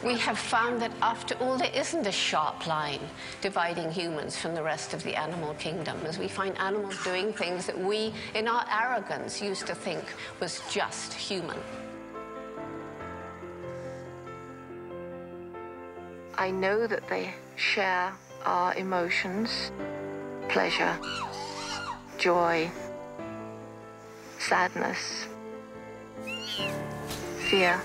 We have found that after all, there isn't a sharp line dividing humans from the rest of the animal kingdom, as we find animals doing things that we, in our arrogance, used to think was just human. I know that they share our emotions, pleasure, joy, sadness, fear.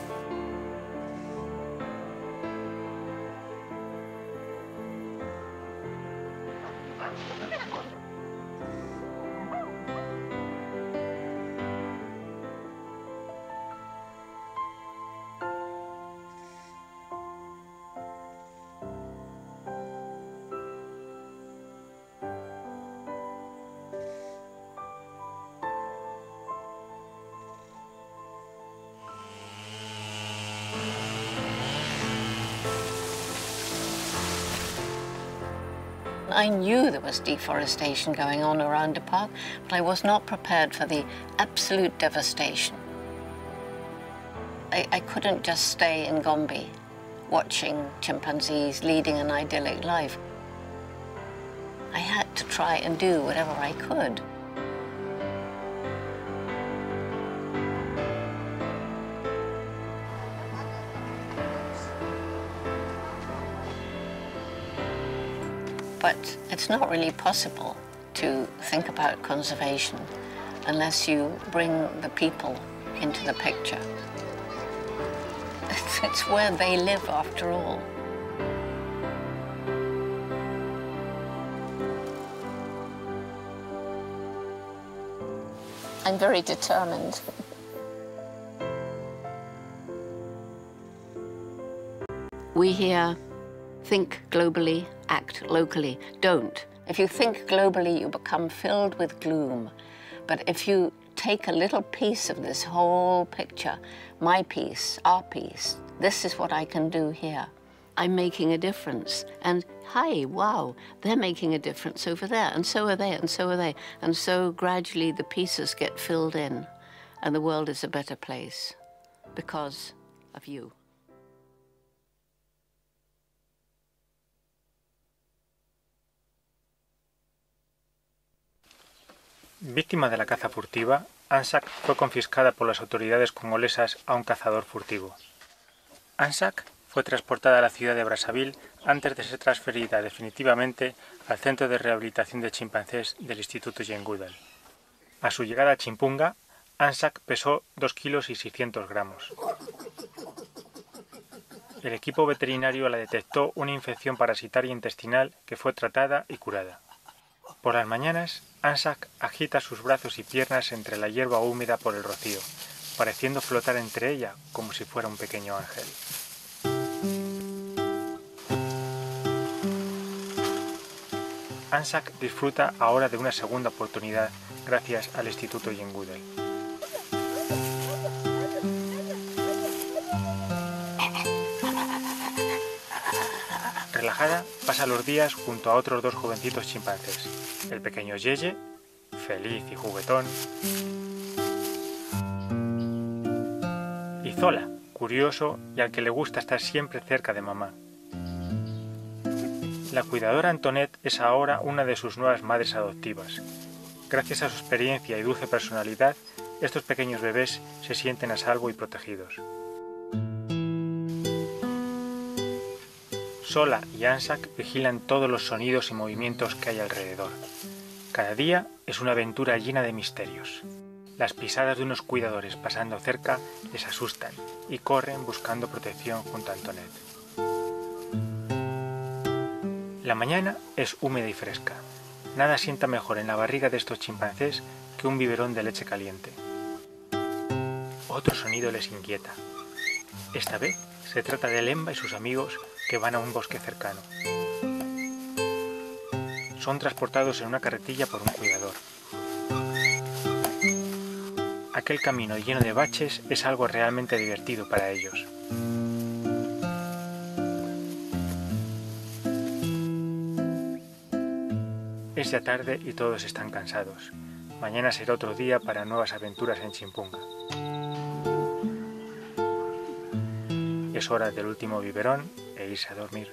I knew there was deforestation going on around the park, but I was not prepared for the absolute devastation. I couldn't just stay in Gombe watching chimpanzees leading an idyllic life. I had to try and do whatever I could. But it's not really possible to think about conservation unless you bring the people into the picture. It's where they live, after all. I'm very determined. We here think globally, act locally. Don't. If you think globally, you become filled with gloom. But if you take a little piece of this whole picture, my piece, our piece, this is what I can do here. I'm making a difference. And hi, wow, they're making a difference over there, and so are they, and so are they. And so gradually the pieces get filled in, and the world is a better place because of you. Víctima de la caza furtiva, Anzac fue confiscada por las autoridades congolesas a un cazador furtivo. Anzac fue transportada a la ciudad de Brazzaville antes de ser transferida definitivamente al Centro de Rehabilitación de Chimpancés del Instituto Jane Goodall. A su llegada a Chimpunga, Anzac pesó 2 kilos y 600 gramos. El equipo veterinario la detectó una infección parasitaria intestinal que fue tratada y curada. Por las mañanas, Anzac agita sus brazos y piernas entre la hierba húmeda por el rocío, pareciendo flotar entre ella como si fuera un pequeño ángel. Anzac disfruta ahora de una segunda oportunidad gracias al Instituto Jane Goodall. Relajada, pasa los días junto a otros 2 jovencitos chimpancés, el pequeño Yeye, feliz y juguetón, y Zola, curioso y al que le gusta estar siempre cerca de mamá. La cuidadora Antoinette es ahora una de sus nuevas madres adoptivas. Gracias a su experiencia y dulce personalidad, estos pequeños bebés se sienten a salvo y protegidos. Zola y Anzac vigilan todos los sonidos y movimientos que hay alrededor. Cada día es una aventura llena de misterios. Las pisadas de unos cuidadores pasando cerca les asustan y corren buscando protección junto a Antoinette. La mañana es húmeda y fresca. Nada sienta mejor en la barriga de estos chimpancés que un biberón de leche caliente. Otro sonido les inquieta. Esta vez se trata de Lemba y sus amigos que van a un bosque cercano. Son transportados en una carretilla por un cuidador. Aquel camino lleno de baches es algo realmente divertido para ellos. Es ya tarde y todos están cansados. Mañana será otro día para nuevas aventuras en Chimpunga. es hora del último biberón e irse a dormir.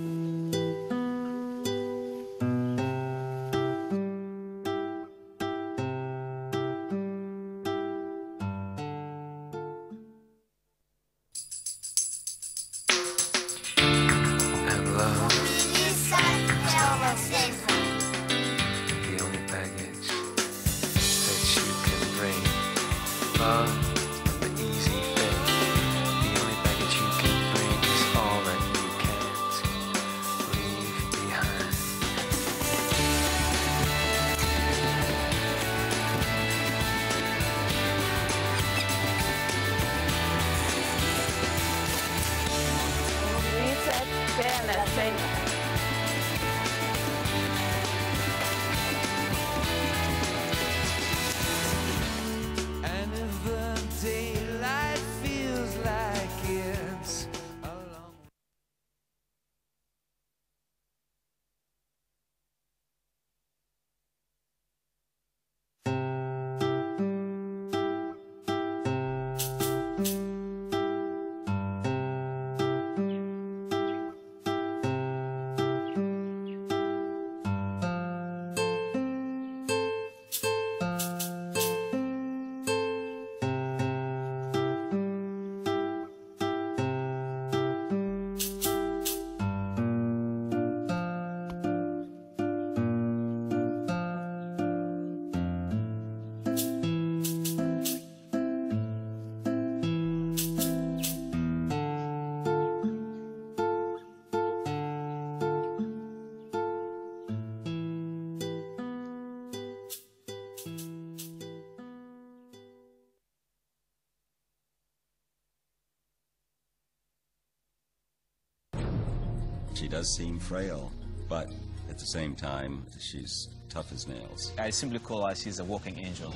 She does seem frail, but at the same time, she's tough as nails. I simply call her, she's a walking angel.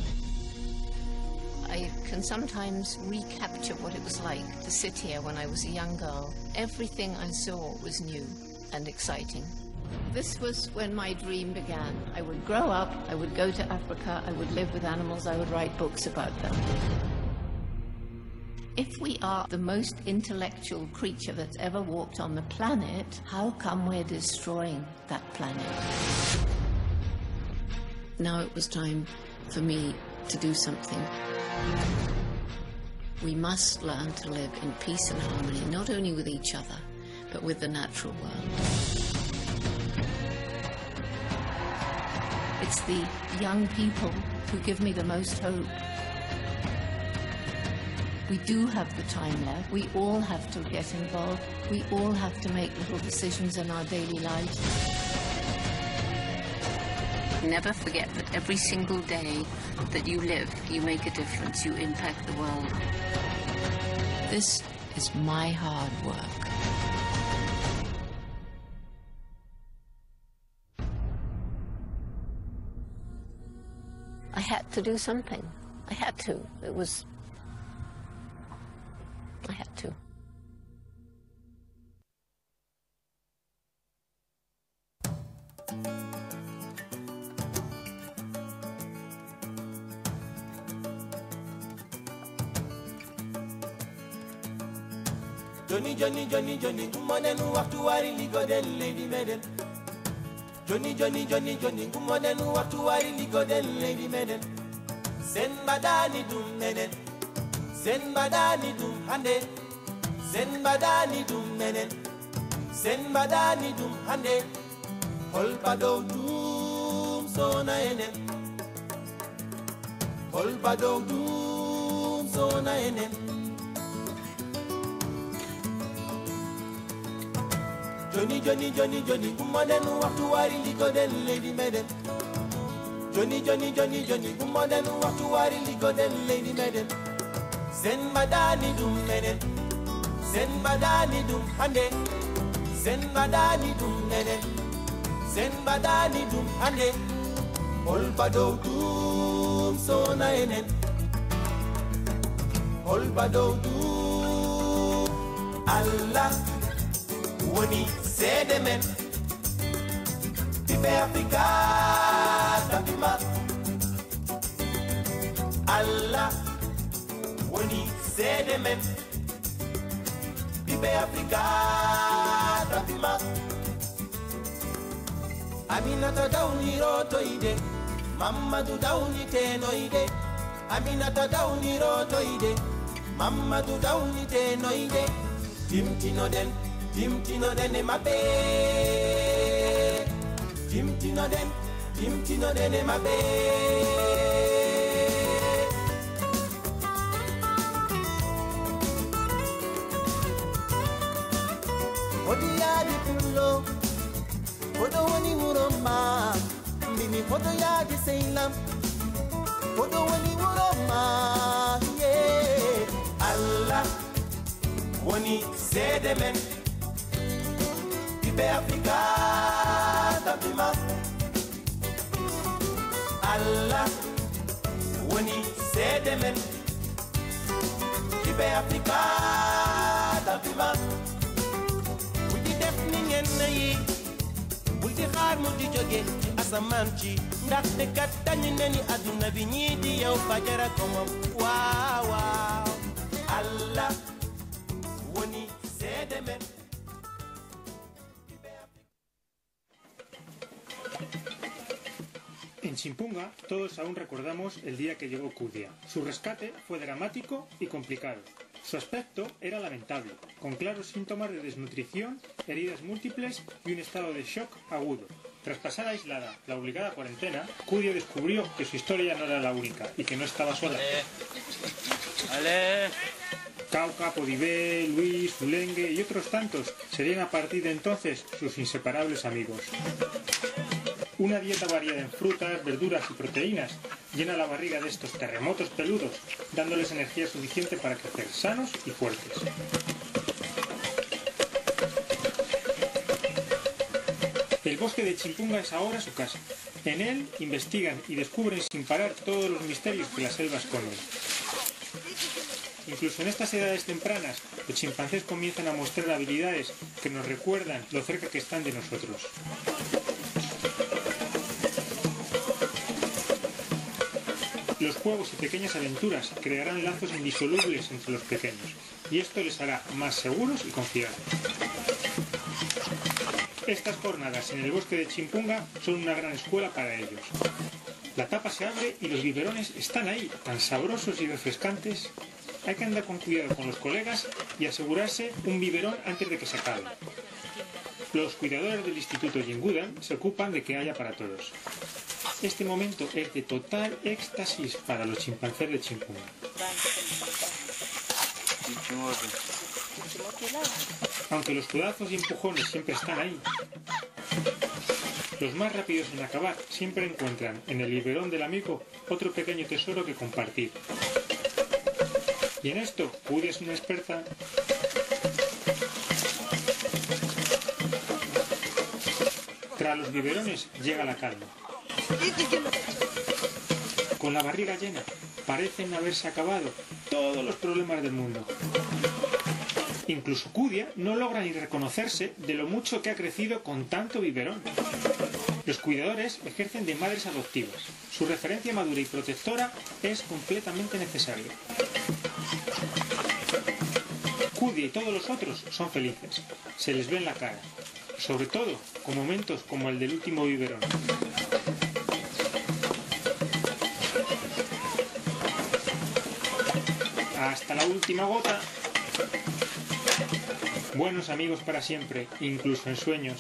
I can sometimes recapture what it was like to sit here when I was a young girl. Everything I saw was new and exciting. This was when my dream began. I would grow up, I would go to Africa, I would live with animals, I would write books about them. If we are the most intellectual creature that's ever walked on the planet, how come we're destroying that planet? Now it was time for me to do something. We must learn to live in peace and harmony, not only with each other, but with the natural world. It's the young people who give me the most hope. We do have the time left. We all have to get involved. We all have to make little decisions in our daily lives. Never forget that every single day that you live, you make a difference, you impact the world. This is my hard work. I had to do something. I had to. I had to. Johnny, Johnny, Johnny, Johnny, kumoden waktu wari ligoden lady maiden. Johnny, Johnny, Johnny, Johnny, kumoden waktu wari ligoden lady maiden. Sen badani dum menen, sen badani dum hande, sen badani dum menen, sen badani dum hande. Holpado dum sona enen, holpado dum sona enen. Johnny, Johnny, Johnny, Johnny, kumoden waktu wari ligoden lady maiden. Johnny, Johnny, Johnny, Johnny, kumoden waktu wari ligoden lady maiden. Sen badani dum menen, sen badani dum hande, sen badani dum menen, sen badani dum hande. Holpado dum sona enen, holpado dum. Allah woni sede men Bibe Africa tapima. Allah woni sede men Ibe Africa tapima Aminata Downi roto ide Mamadou Downi teno ide Aminata Downi roto ide Mamadou Downi teno ide Timtino den e mabe Timtino den e mabe Odia di pullo Odo wani uroma Mimi odo ya di seilam Odo wani uroma Yeah Allah Wani sedemen Ibe Africa tapima Allah Wani sedemen Ibe Africa tapima Yi bul di xaar mu di jóge ci asamaan ci ndaxte kat dañu ne ni àdduna bi ñii di yow fajara ko moom waaw waaw Allah woni seede men En Chimpunga todos aún recordamos el día que llegó Kudia. Su rescate fue dramático y complicado. Su aspecto era lamentable, con claros síntomas de desnutrición, heridas múltiples y un estado de shock agudo. Tras pasar aislada la obligada cuarentena, Kudia descubrió que su historia no era la única y que no estaba sola. Cauca, Podibé, Luis, Fulengue y otros tantos serían a partir de entonces sus inseparables amigos. Una dieta variada en frutas, verduras y proteínas llena la barriga de estos terremotos peludos, dándoles energía suficiente para crecer sanos y fuertes. El bosque de Chimpunga es ahora su casa. En él investigan y descubren sin parar todos los misterios que la selva esconde. Incluso en estas edades tempranas, los chimpancés comienzan a mostrar habilidades que nos recuerdan lo cerca que están de nosotros. Los juegos y pequeñas aventuras crearán lazos indisolubles entre los pequeños, y esto les hará más seguros y confiables. Estas jornadas en el bosque de Chimpunga son una gran escuela para ellos. La tapa se abre y los biberones están ahí, tan sabrosos y refrescantes. Hay que andar con cuidado con los colegas y asegurarse un biberón antes de que se acabe. Los cuidadores del Instituto Jingudan se ocupan de que haya para todos. Este momento es de total éxtasis para los chimpancés de Chimpunga. Aunque los codazos y empujones siempre están ahí, los más rápidos en acabar siempre encuentran en el biberón del amigo otro pequeño tesoro que compartir. Y en esto, Kudia es una experta. Tras los biberones llega la calma. Con la barriga llena, parecen haberse acabado todos los problemas del mundo. Incluso Kudia no logra ni reconocerse de lo mucho que ha crecido con tanto biberón. Los cuidadores ejercen de madres adoptivas. Su referencia madura y protectora es completamente necesaria. Kudia y todos los otros son felices. Se les ve en la cara. Sobre todo con momentos como el del último biberón. Hasta la última gota. Buenos amigos para siempre, incluso en sueños.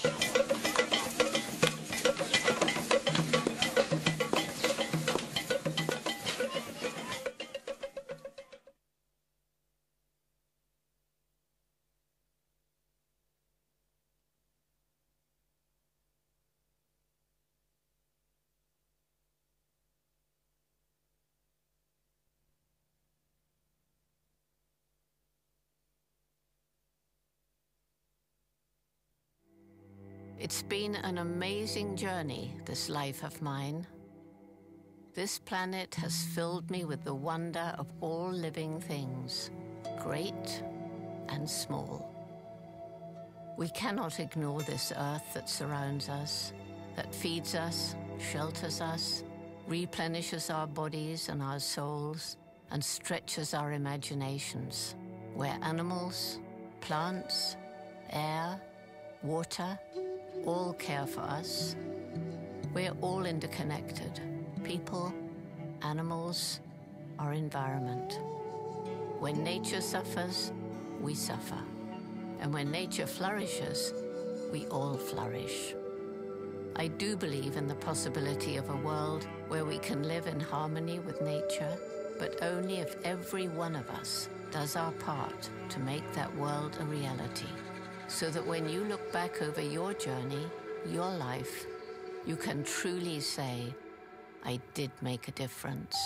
It's been an amazing journey, this life of mine. This planet has filled me with the wonder of all living things, great and small. We cannot ignore this earth that surrounds us, that feeds us, shelters us, replenishes our bodies and our souls, and stretches our imaginations, where animals, Plants, air, water, all care for us. We're all interconnected. People, animals, our environment. When nature suffers, we suffer. And when nature flourishes, we all flourish. I do believe in the possibility of a world where we can live in harmony with nature, but only if every one of us does our part to make that world a reality, so that when you look back over your journey, your life, you can truly say, I did make a difference.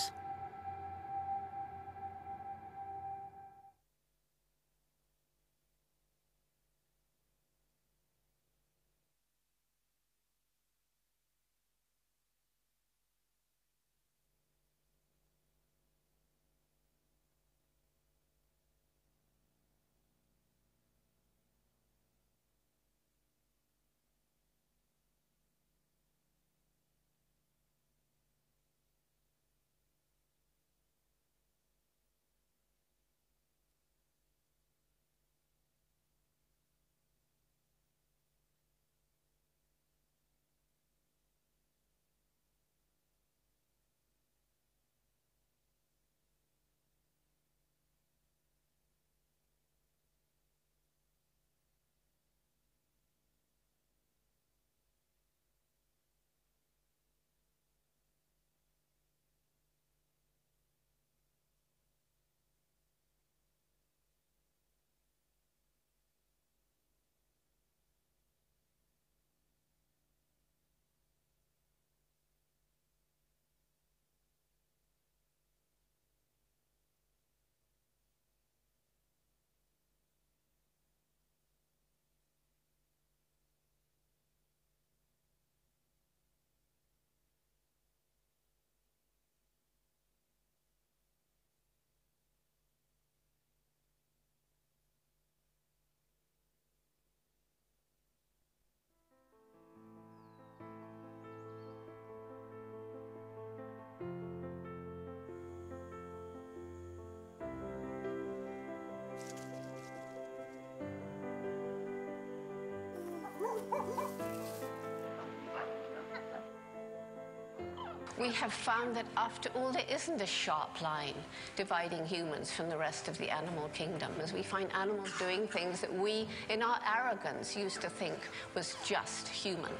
We have found that after all, there isn't a sharp line dividing humans from the rest of the animal kingdom, as we find animals doing things that we, in our arrogance, used to think was just human.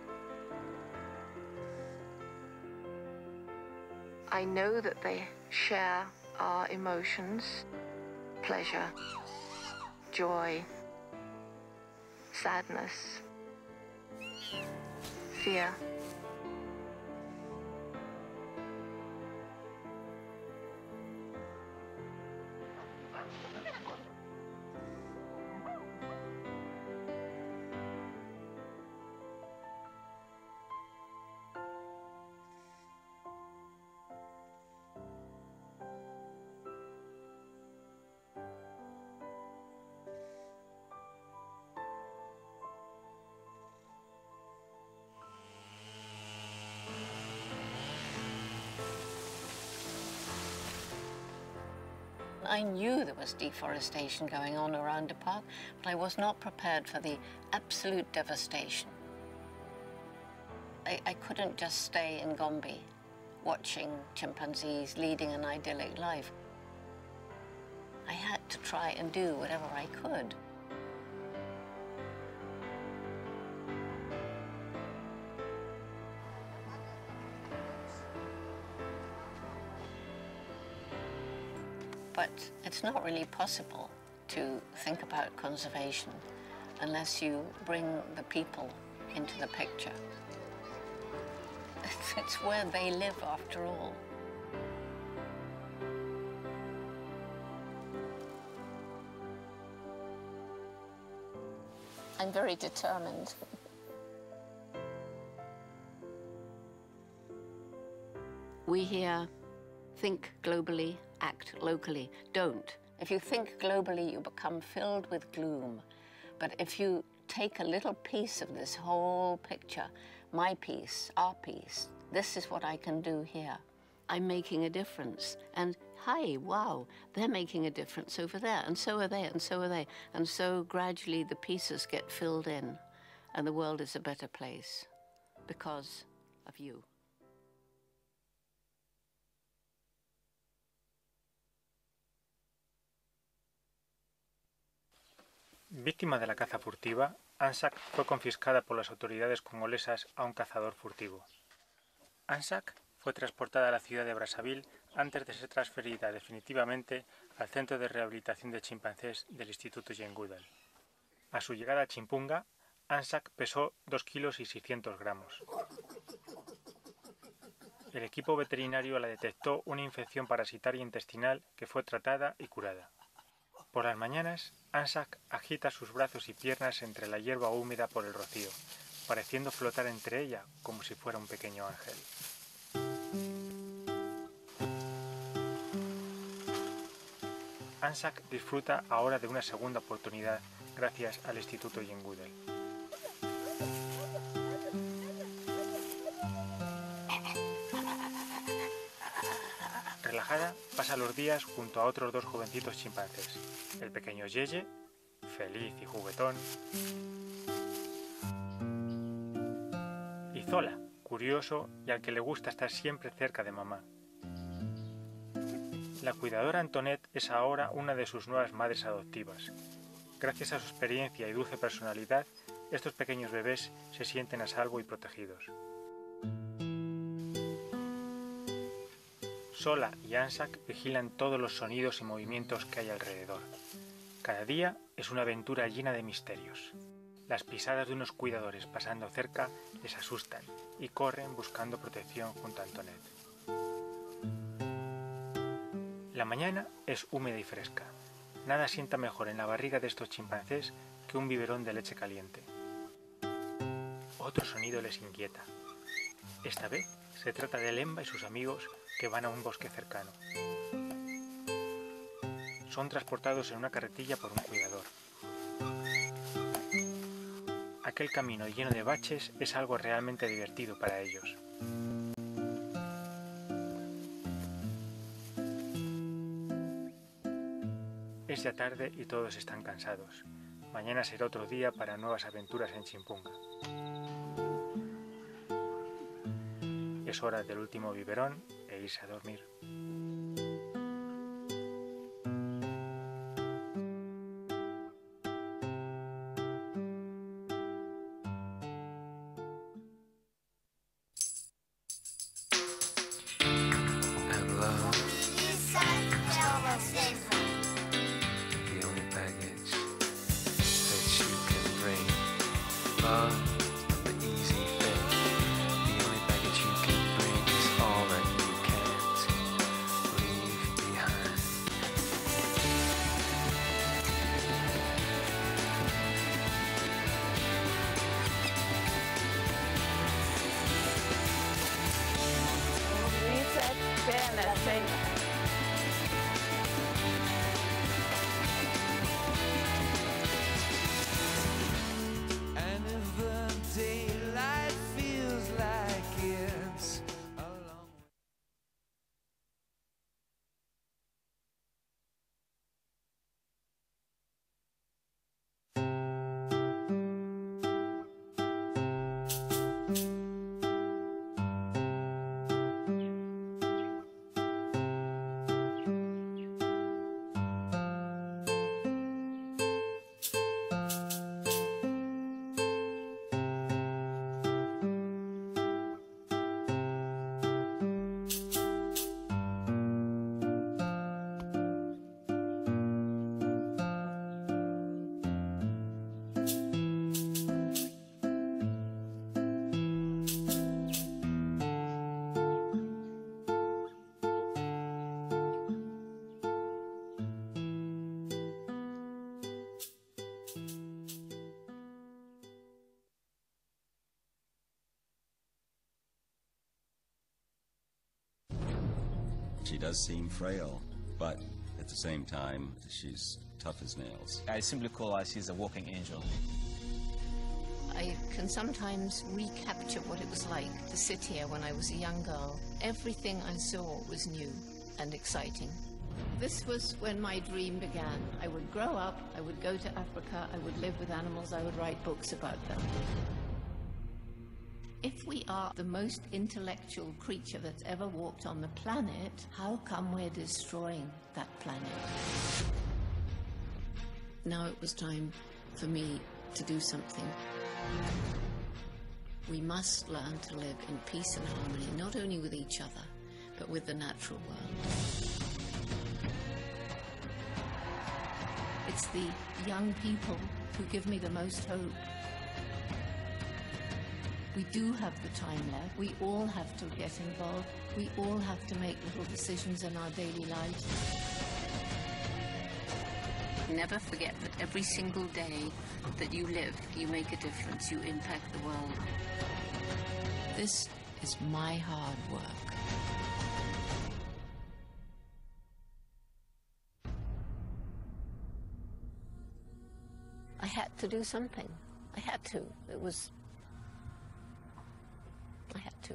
I know that they share our emotions, pleasure, joy, sadness, fear. I knew there was deforestation going on around the park, but I was not prepared for the absolute devastation. I couldn't just stay in Gombe watching chimpanzees leading an idyllic life. I had to try and do whatever I could. But it's not really possible to think about conservation unless you bring the people into the picture. It's where they live, after all. I'm very determined. We here think globally, act locally. Don't. If you think globally, you become filled with gloom. But if you take a little piece of this whole picture, my piece, our piece, this is what I can do here. I'm making a difference. And hi, wow, they're making a difference over there, and so are they, and so are they. And so gradually the pieces get filled in, and the world is a better place because of you. Víctima de la caza furtiva, Anzac fue confiscada por las autoridades congolesas a un cazador furtivo. Anzac fue transportada a la ciudad de Brazzaville antes de ser transferida definitivamente al Centro de Rehabilitación de Chimpancés del Instituto Jane Goodall. A su llegada a Chimpunga, Anzac pesó 2 kilos y 600 gramos. El equipo veterinario la detectó una infección parasitaria intestinal que fue tratada y curada. Por las mañanas, Anzac agita sus brazos y piernas entre la hierba húmeda por el rocío, pareciendo flotar entre ella como si fuera un pequeño ángel. Anzac disfruta ahora de una segunda oportunidad gracias al Instituto Jane Goodall. Relajada, pasa los días junto a otros 2 jovencitos chimpancés, el pequeño Yeye, feliz y juguetón, y Zola, curioso y al que le gusta estar siempre cerca de mamá. La cuidadora Antoinette es ahora una de sus nuevas madres adoptivas. Gracias a su experiencia y dulce personalidad, estos pequeños bebés se sienten a salvo y protegidos. Zola y Anzac vigilan todos los sonidos y movimientos que hay alrededor. Cada día es una aventura llena de misterios. Las pisadas de unos cuidadores pasando cerca les asustan y corren buscando protección junto a Antoinette. La mañana es húmeda y fresca. Nada sienta mejor en la barriga de estos chimpancés que un biberón de leche caliente. Otro sonido les inquieta. Esta vez se trata de Lemba y sus amigos que van a un bosque cercano. Son transportados en una carretilla por un cuidador. Aquel camino lleno de baches es algo realmente divertido para ellos. Es ya tarde y todos están cansados. Mañana será otro día para nuevas aventuras en Chimpunga. Es hora del último biberón e irse a dormir. She does seem frail, but at the same time, she's tough as nails. I simply call her she's a walking angel. I can sometimes recapture what it was like to sit here when I was a young girl. Everything I saw was new and exciting. This was when my dream began. I would grow up, I would go to Africa, I would live with animals, I would write books about them. If we are the most intellectual creature that's ever walked on the planet, how come we're destroying that planet? Now it was time for me to do something. We must learn to live in peace and harmony, not only with each other, but with the natural world. It's the young people who give me the most hope. We do have the time left. We all have to get involved. We all have to make little decisions in our daily lives. Never forget that every single day that you live, you make a difference, you impact the world. This is my hard work. I had to do something. I had to. I had to.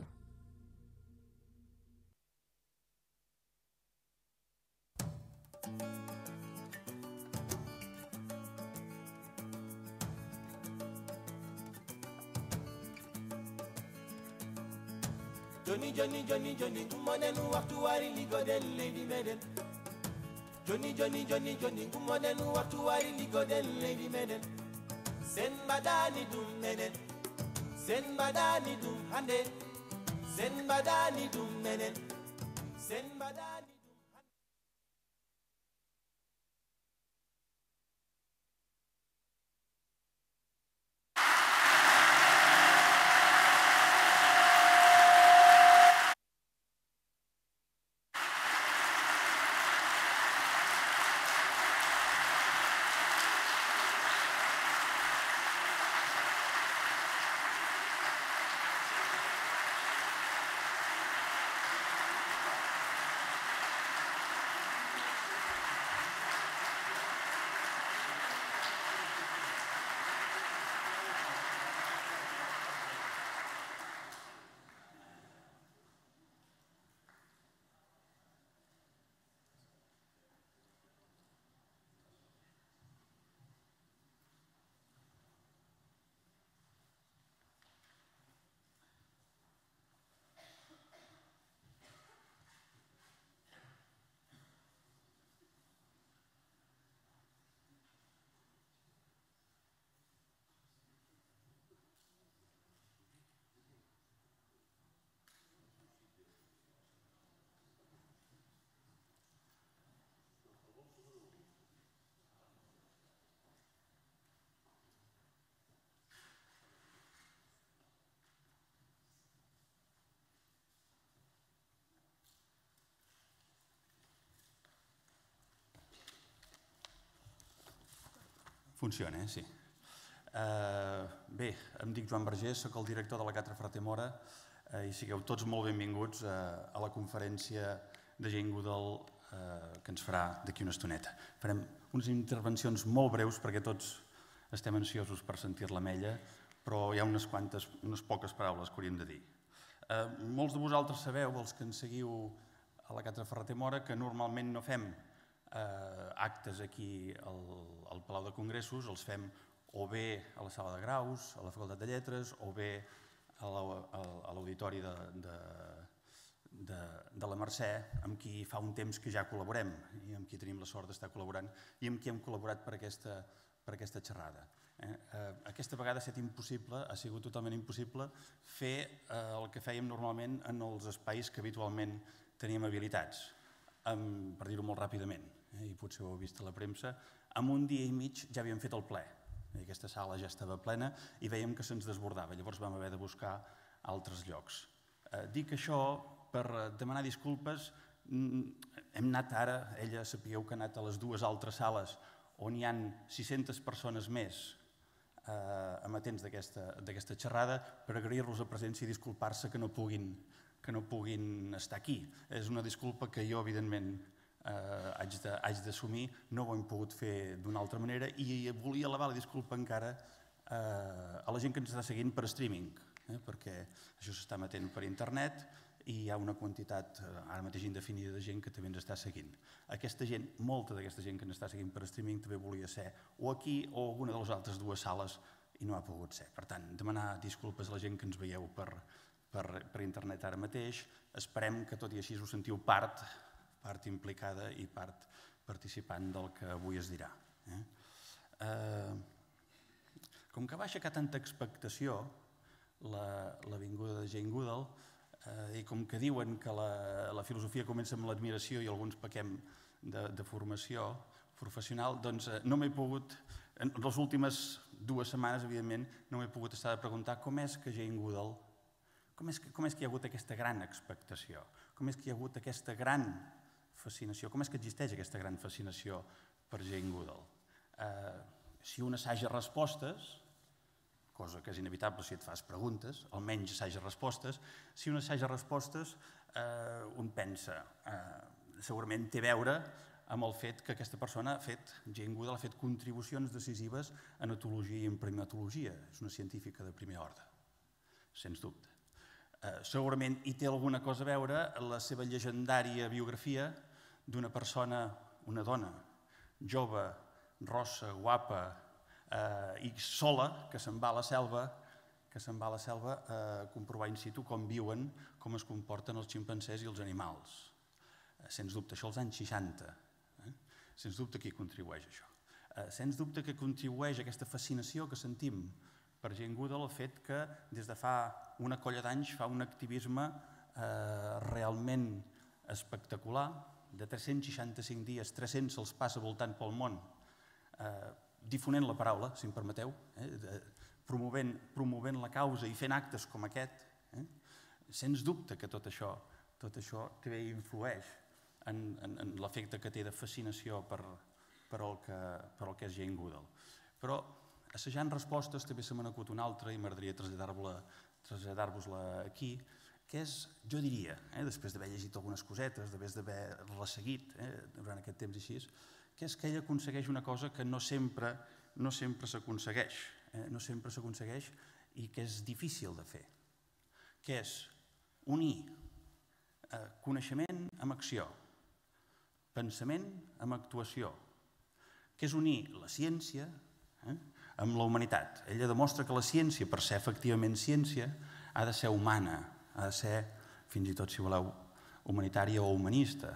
Johnny, Johnny, Johnny, Johnny, kumoden waktu wari ligoden lady maiden. Johnny, Johnny, Johnny, Johnny, kumoden waktu wari ligoden lady maiden. Sen badani dum menen, sen badani dum hande, sen badani dum menen, sen badani. Funciona, sí. Bé, em dic Joan Vergés, soc el director de la Catra Ferrater Mora i sigueu tots molt benvinguts a la conferència de Jane Goodall que ens farà d'aquí una estoneta. Farem unes intervencions molt breus perquè tots estem ansiosos per sentir-la amb ella, però hi ha unes poques paraules que hauríem de dir. Molts de vosaltres sabeu, els que ens seguiu a la Catra Ferrater Mora, que normalment no fem actes aquí al Palau de Congressos, els fem o bé a la Sala de Graus, a la Facultat de Lletres, o bé a l'Auditori de la Mercè, amb qui fa un temps que ja col·laborem i amb qui tenim la sort d'estar col·laborant i amb qui hem col·laborat per aquesta xerrada. Aquesta vegada ha sigut totalment impossible fer el que fèiem normalment en els espais que habitualment teníem habilitats. Per dir-ho molt ràpidament, i potser ho heu vist a la premsa, en un dia i mig ja havíem fet el ple. Aquesta sala ja estava plena i veiem que se'ns desbordava, llavors vam haver de buscar altres llocs. Dic això per demanar disculpes. Hem anat ara, ella sapigueu que ha anat a les dues altres sales on hi ha 600 persones més amatents d'aquesta xerrada per agrair-los la presència i disculpar-se que no puguin estar aquí. És una disculpa que jo, evidentment, haig d'assumir. No ho hem pogut fer d'una altra manera i volia elevar la disculpa encara a la gent que ens està seguint per streaming, perquè això s'està emetent per internet i hi ha una quantitat ara mateix indefinida de gent que també ens està seguint. Aquesta gent, molta d'aquesta gent que ens està seguint per streaming també volia ser o aquí o alguna de les altres dues sales i no ha pogut ser. Per tant, demanar disculpes a la gent que ens veieu per internet ara mateix. Esperem que tot i així us sentiu part implicada i part participant del que avui es dirà. Com que va aixecar tanta expectació la vinguda de Jane Goodall, i com que diuen que la filosofia comença amb l'admiració i alguns pequem de formació professional, doncs no m'he pogut, en les últimes 2 setmanes, evidentment, no m'he pogut estar de preguntar com és que Jane Goodall, com és que hi ha hagut aquesta gran expectació, com és que hi ha hagut aquesta gran fascinació, com és que existeix aquesta gran fascinació per Jane Goodall. Si un assaja respostes, cosa que és inevitable si et fas preguntes, almenys assaja respostes, si un assaja respostes, un pensa, segurament té a veure amb el fet que aquesta persona Jane Goodall ha fet contribucions decisives en etologia i en primatologia. És una científica de primer ordre, sens dubte. Segurament hi té alguna cosa a veure la seva llegendària biografia d'una persona, una dona, jove, rossa, guapa i sola, que se'n va a la selva a comprovar in situ com viuen, com es comporten els ximpancers i els animals. Sens dubte, això als anys 60. Sens dubte que hi contribueix això. Sens dubte que contribueix aquesta fascinació que sentim per Jane Goodall el fet que des de fa una colla d'anys fa un activisme realment espectacular. De 365 dies, 300 se'ls passa voltant pel món, difonent la paraula, si em permeteu, promovent la causa i fent actes com aquest. Sens dubte que tot això també influeix en l'efecte que té de fascinació per el que és Jane Goodall. Però assajant respostes també se me n'acut una altra i m'agradaria traslladar-vos-la aquí, que és, jo diria, després d'haver llegit algunes cosetes, després d'haver resseguit durant aquest temps així, que és que ell aconsegueix una cosa que no sempre s'aconsegueix, i que és difícil de fer, que és unir coneixement amb acció, pensament amb actuació, que és unir la ciència amb la humanitat. Ella demostra que la ciència, per ser efectivament ciència, ha de ser humana, ha de ser, fins i tot si voleu, humanitària o humanista.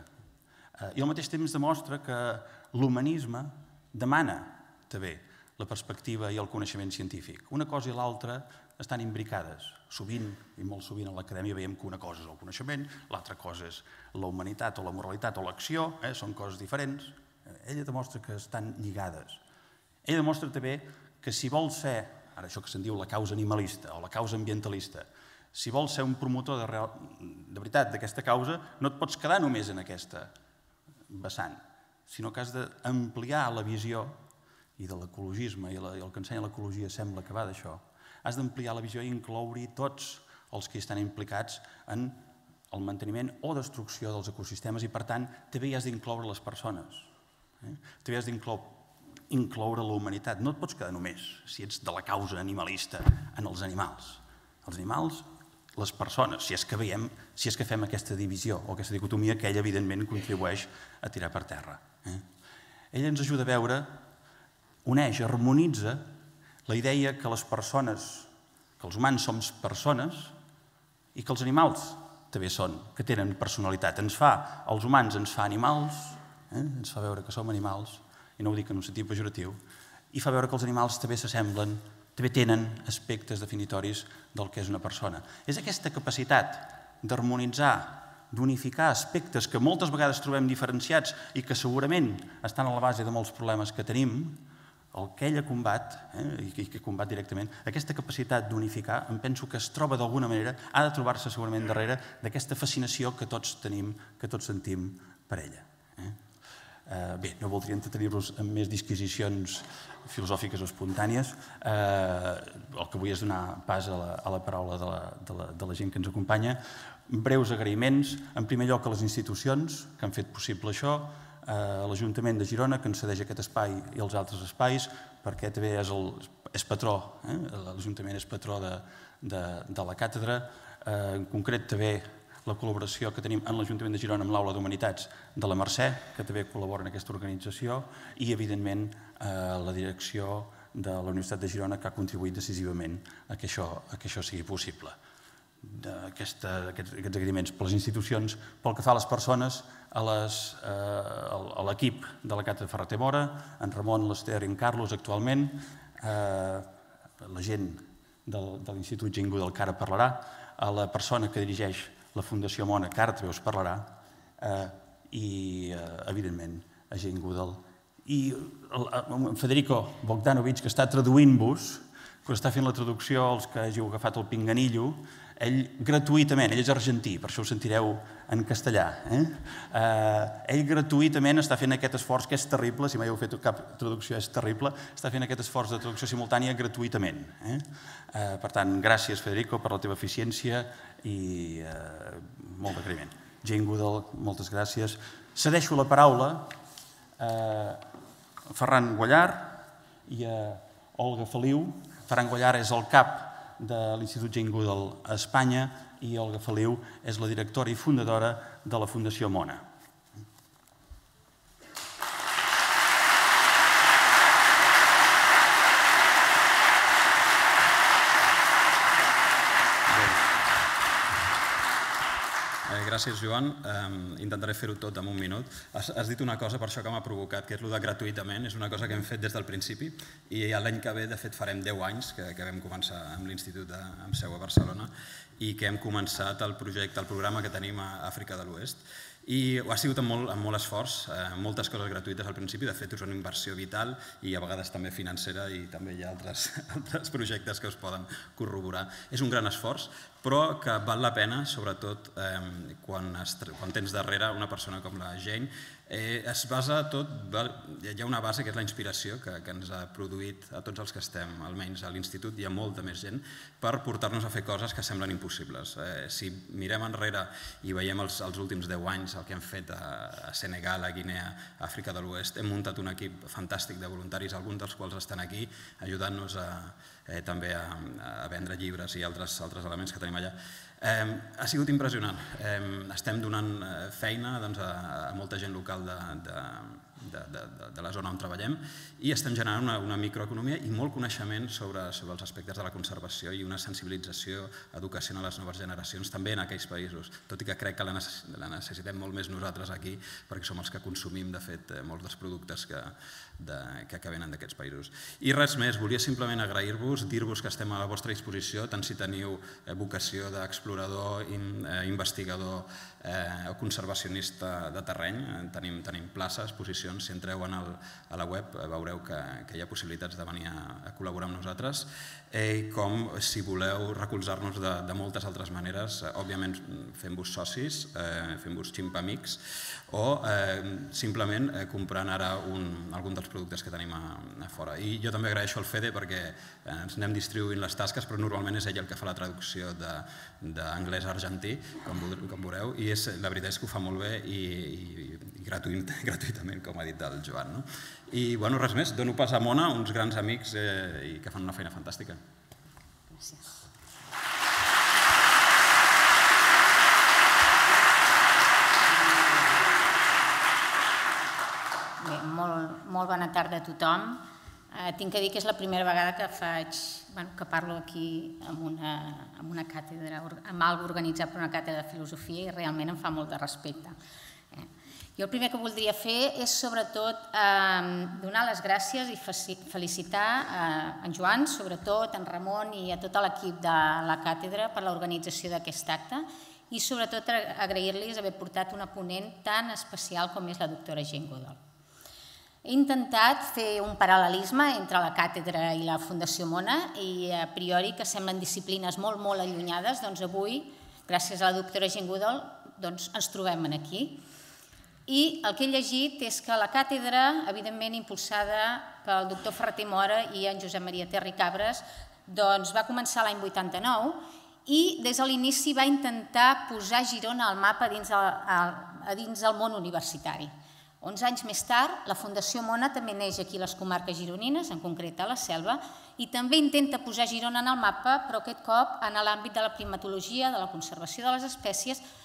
I al mateix temps demostra que l'humanisme demana també la perspectiva i el coneixement científic. Una cosa i l'altra estan imbricades. Sovint, i molt sovint a l'acadèmia veiem que una cosa és el coneixement, l'altra cosa és la humanitat o la moralitat o l'acció, són coses diferents. Ella demostra que estan lligades. Ella demostra també que si vol ser, ara això que se'n diu la causa animalista o la causa ambientalista, si vols ser un promotor de veritat d'aquesta causa, no et pots quedar només en aquesta vessant, sinó que has d'ampliar la visió, i de l'ecologisme, i el que ensenya l'ecologia sembla que va d'això, has d'ampliar la visió i incloure-hi tots els que hi estan implicats en el manteniment o destrucció dels ecosistemes i, per tant, també hi has d'incloure les persones, també has d'incloure la humanitat. No et pots quedar només, si ets de la causa animalista, en els animals. Els animals, les persones, si és que fem aquesta divisió o aquesta dicotomia que ell, evidentment, contribueix a tirar per terra. Ell ens ajuda a veure, uneix, harmonitza la idea que les persones, que els humans som persones i que els animals també són, que tenen personalitat. Els humans ens fa animals, ens fa veure que som animals, i no ho dic en un sentit pejoratiu, i fa veure que els animals també s'assemblen, també tenen aspectes definitoris del que és una persona. És aquesta capacitat d'harmonitzar, d'unificar aspectes que moltes vegades trobem diferenciats i que segurament estan a la base de molts problemes que tenim, el que ella combat, i que combat directament, aquesta capacitat d'unificar, em penso que es troba d'alguna manera, ha de trobar-se segurament darrere d'aquesta fascinació que tots tenim, que tots sentim per ella. Bé, no voldria entretenir-vos amb més disquisicions filosòfiques o espontànies. El que vull és donar pas a la paraula de la gent que ens acompanya. Breus agraïments, en primer lloc a les institucions que han fet possible això, a l'Ajuntament de Girona, que ens cedeix aquest espai i els altres espais, perquè també és patró, l'Ajuntament és patró de la càtedra, en concret també la col·laboració que tenim en l'Ajuntament de Girona amb l'Aula d'Humanitats de la Mercè, que també col·labora en aquesta organització, i, evidentment, la direcció de la Universitat de Girona, que ha contribuït decisivament a que això sigui possible. Aquests agraïments per les institucions, pel que fa a les persones, a l'equip de la Càtedra Ferrater Mora, en Ramon, l'Ester i en Carlos actualment, la gent de l'Institut Jane Goodall, que ara parlarà, a la persona que dirigeix la Fundació Mona, que ara també us parlarà, i, evidentment, a Jane Goodall. I Federico Bogdanovic, que està traduint-vos, que està fent la traducció, els que hàgiu agafat el pinganillo, ell gratuïtament, ell és argentí, per això ho sentireu en castellà, ell gratuïtament està fent aquest esforç, que és terrible, si mai heu fet cap traducció és terrible, està fent aquest esforç de traducció simultània gratuïtament. Per tant, gràcies, Federico, per la teva eficiència i molt d'agraïment. Jane Goodall, moltes gràcies. Cedeixo la paraula a Ferran Guallar i a Olga Feliu. Ferran Guallar és el cap de l'Institut Jane Goodall a Espanya i Olga Feliu és la directora i fundadora de la Fundació Mona. Gràcies, Joan. Intentaré fer-ho tot en un minut. Has dit una cosa, per això que m'ha provocat, que és el de gratuïtament. És una cosa que hem fet des del principi i l'any que ve, de fet, farem 10 anys que vam començar amb l'Institut amb seu a Barcelona i que hem començat el projecte, el programa que tenim a Àfrica de l'Oest. I ha sigut amb molt esforç, moltes coses gratuïtes al principi, de fet és una inversió vital i a vegades també financera i també hi ha altres projectes que us poden corroborar. És un gran esforç, però que val la pena, sobretot quan tens darrere una persona com la Jane. Es basa tot, hi ha una base que és la inspiració que ens ha produït a tots els que estem, almenys a l'Institut, hi ha molta més gent, per portar-nos a fer coses que semblen impossibles. Si mirem enrere i veiem els últims 10 anys, el que hem fet a Senegal, a Guinea, a Àfrica de l'Oest, hem muntat un equip fantàstic de voluntaris, alguns dels quals estan aquí, ajudant-nos també a vendre llibres i altres elements que tenim allà. Ha sigut impressionant. Estem donant feina a molta gent local de la zona on treballem i estem generant una microeconomia i molt coneixement sobre els aspectes de la conservació i una sensibilització, educació a les noves generacions també en aquells països, tot i que crec que la necessitem molt més nosaltres aquí perquè som els que consumim, de fet, molts dels productes que venen d'aquests països. I res més, volia simplement agrair-vos, dir-vos que estem a la vostra disposició, tant si teniu vocació d'explorador, investigador o conservacionista de terreny, tenim places, posicions, si entreu a la web veureu que hi ha possibilitats de venir a col·laborar amb nosaltres, com si voleu recolzar-nos de moltes altres maneres, òbviament fent-vos socis, fent-vos ximpamics, o simplement comprant ara algun dels productes que tenim a fora. I jo també agraeixo al Fede perquè ens anem distribuint les tasques, però normalment és ell el que fa la traducció d'anglès a argentí, com veureu, i la veritat és que ho fa molt bé i gratuïtament, com ha dit el Joan. I res més, dono pas a Mona, uns grans amics i que fan una feina fantàstica. Gràcies. Bé, molt bona tarda a tothom. Tinc que dir que és la primera vegada que parlo aquí amb una càtedra, amb alguna cosa organitzat per una càtedra de filosofia i realment em fa molt de respecte. Jo el primer que voldria fer és sobretot donar les gràcies i felicitar en Joan, sobretot en Ramon i a tot l'equip de la càtedra per l'organització d'aquest acte i sobretot agrair-los haver portat una ponent tan especial com és la doctora Jane Goodall. He intentat fer un paral·lelisme entre la càtedra i la Fundació Mona i a priori que semblen disciplines molt allunyades, doncs avui, gràcies a la doctora Jane Goodall, ens trobem aquí. I el que he llegit és que la càtedra, evidentment impulsada pel doctor Ferrater Mora i en Josep Maria Terri Cabres, va començar l'any 89 i des de l'inici va intentar posar Girona al mapa dins del món universitari. 11 anys més tard, la Fundació Mona també neix aquí a les comarques gironines, en concret a la Selva, i també intenta posar Girona en el mapa, però aquest cop en l'àmbit de la primatologia, de la conservació de les espècies,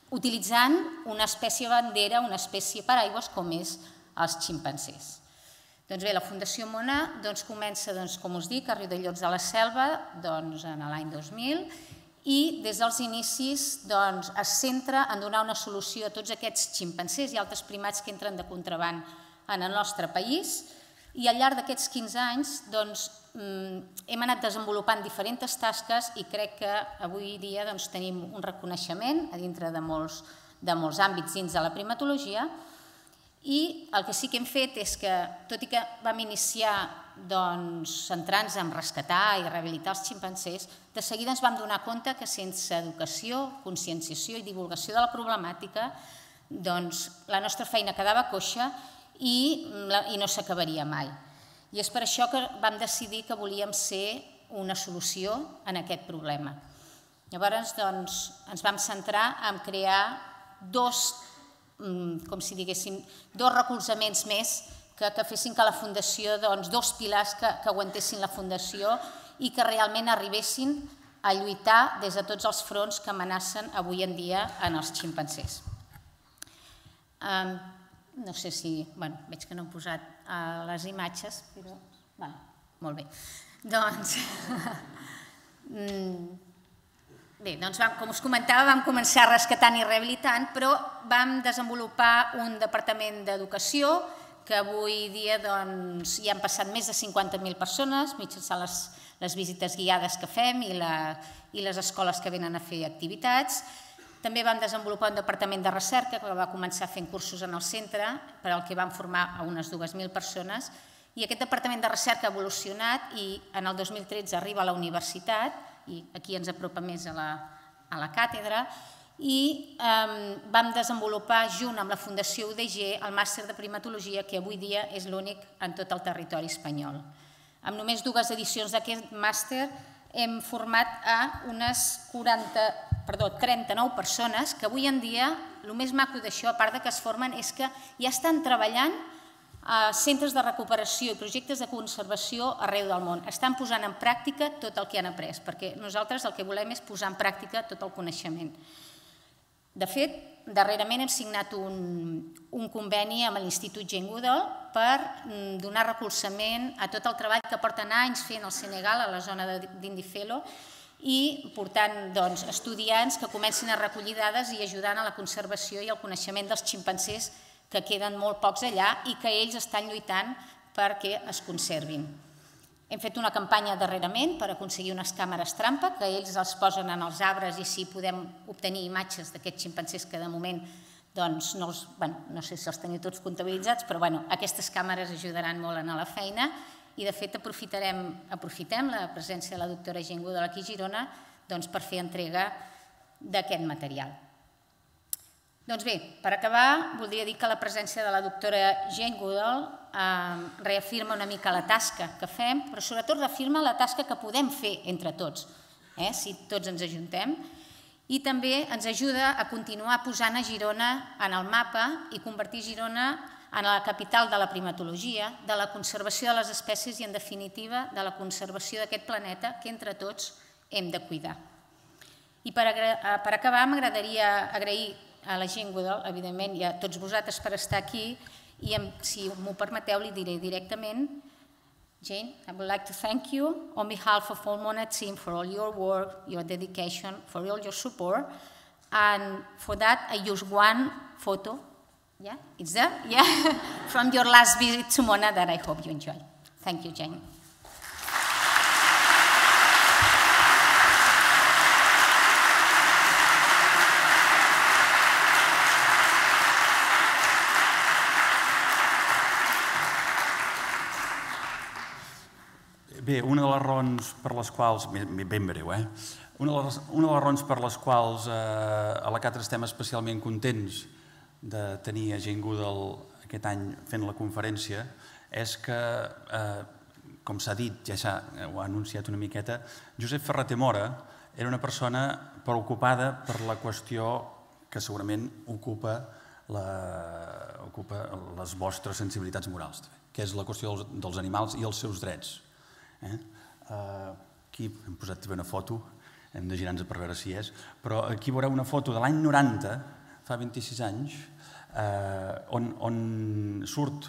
utilitzant una espècie bandera, una espècie paraigües com és els ximpanzés. Doncs bé, la Fundació Mona comença, com us dic, a Riudellots de la Selva en l'any 2000 i des dels inicis es centra en donar una solució a tots aquests ximpanzés i altres primats que entren de contraban en el nostre país i al llarg d'aquests 15 anys hem anat desenvolupant diferents tasques i crec que avui dia tenim un reconeixement a dintre de molts àmbits dins de la primatologia. I el que sí que hem fet és que, tot i que vam iniciar centrant-nos en rescatar i rehabilitar els ximpanzés, de seguida ens vam donar compte que sense educació, conscienciació i divulgació de la problemàtica, la nostra feina quedava coixa i no s'acabaria mai. I és per això que vam decidir que volíem ser una solució en aquest problema. Llavors ens vam centrar en crear dos recolzaments més que fessin que la Fundació, dos pilars que aguantessin la Fundació i que realment arribessin a lluitar des de tots els fronts que amenacen avui en dia en els ximpanzés. No sé si... Veig que no hem posat les imatges, però... Molt bé. Doncs... Bé, com us comentava, vam començar rescatant i rehabilitant, però vam desenvolupar un departament d'educació que avui dia hi han passat més de 50.000 persones mitjançant les visites guiades que fem i les escoles que venen a fer activitats. També vam desenvolupar un departament de recerca que va començar fent cursos en el centre per al que vam formar a unes 2.000 persones i aquest departament de recerca ha evolucionat i en el 2013 arriba a la universitat i aquí ens apropa més a la càtedra, i vam desenvolupar, junt amb la Fundació UDG, el màster de primatologia, que avui dia és l'únic en tot el territori espanyol. Amb només 2 edicions d'aquest màster hem format a unes 39 persones que avui en dia, el més maco d'això, a part que es formen, és que ja estan treballant a centres de recuperació i projectes de conservació arreu del món. Estan posant en pràctica tot el que han après, perquè nosaltres el que volem és posar en pràctica tot el coneixement. De fet, darrerament hem signat un conveni amb l'Institut Jane Goodall per donar recolzament a tot el treball que porten anys fent al Senegal, a la zona d'Indifelo, i portant estudiants que comencin a recollir dades i ajudant a la conservació i el coneixement dels ximpanzés que queden molt pocs allà i que ells estan lluitant perquè es conservin. Hem fet una campanya darrerament per aconseguir unes càmeres trampa, que ells els posen en els arbres i així podem obtenir imatges d'aquests ximpanzés que de moment no sé si els teniu tots comptabilitzats, però aquestes càmeres ajudaran molt en la feina i de fet aprofitem la presència de la doctora Jane Goodall aquí a Girona per fer entrega d'aquest material. Doncs bé, per acabar, voldria dir que la presència de la doctora Jane Goodall reafirma una mica la tasca que fem, però sobretot reafirma la tasca que podem fer entre tots, si tots ens ajuntem, i també ens ajuda a continuar posant a Girona en el mapa i convertir Girona en la capital de la primatologia, de la conservació de les espècies i, en definitiva, de la conservació d'aquest planeta que entre tots hem de cuidar. I per acabar, m'agradaria agrair a la Jane Goodall, evidentment, i a tots vosaltres per estar aquí, i si m'ho permeteu, li diré directament, Jane, I would like to thank you on behalf of all Mona team for all your work, your dedication, for all your support, and for that I use one photo, yeah, it's there, yeah, from your last visit to Mona that I hope you enjoy. Thank you, Jane. Bé, una de les raons per les quals, ben breu, una de les raons per les quals a la Càtedra estem especialment contents de tenir a Jane Goodall aquest any fent la conferència és que, com s'ha dit, ja ho ha anunciat una miqueta, Josep Ferrater Mora era una persona preocupada per la qüestió que segurament ocupa les vostres sensibilitats morals, que és la qüestió dels animals i els seus drets. Aquí hem posat també una foto, hem de girar-nos per veure si és, però aquí veureu una foto de l'any 90 fa 26 anys, on surt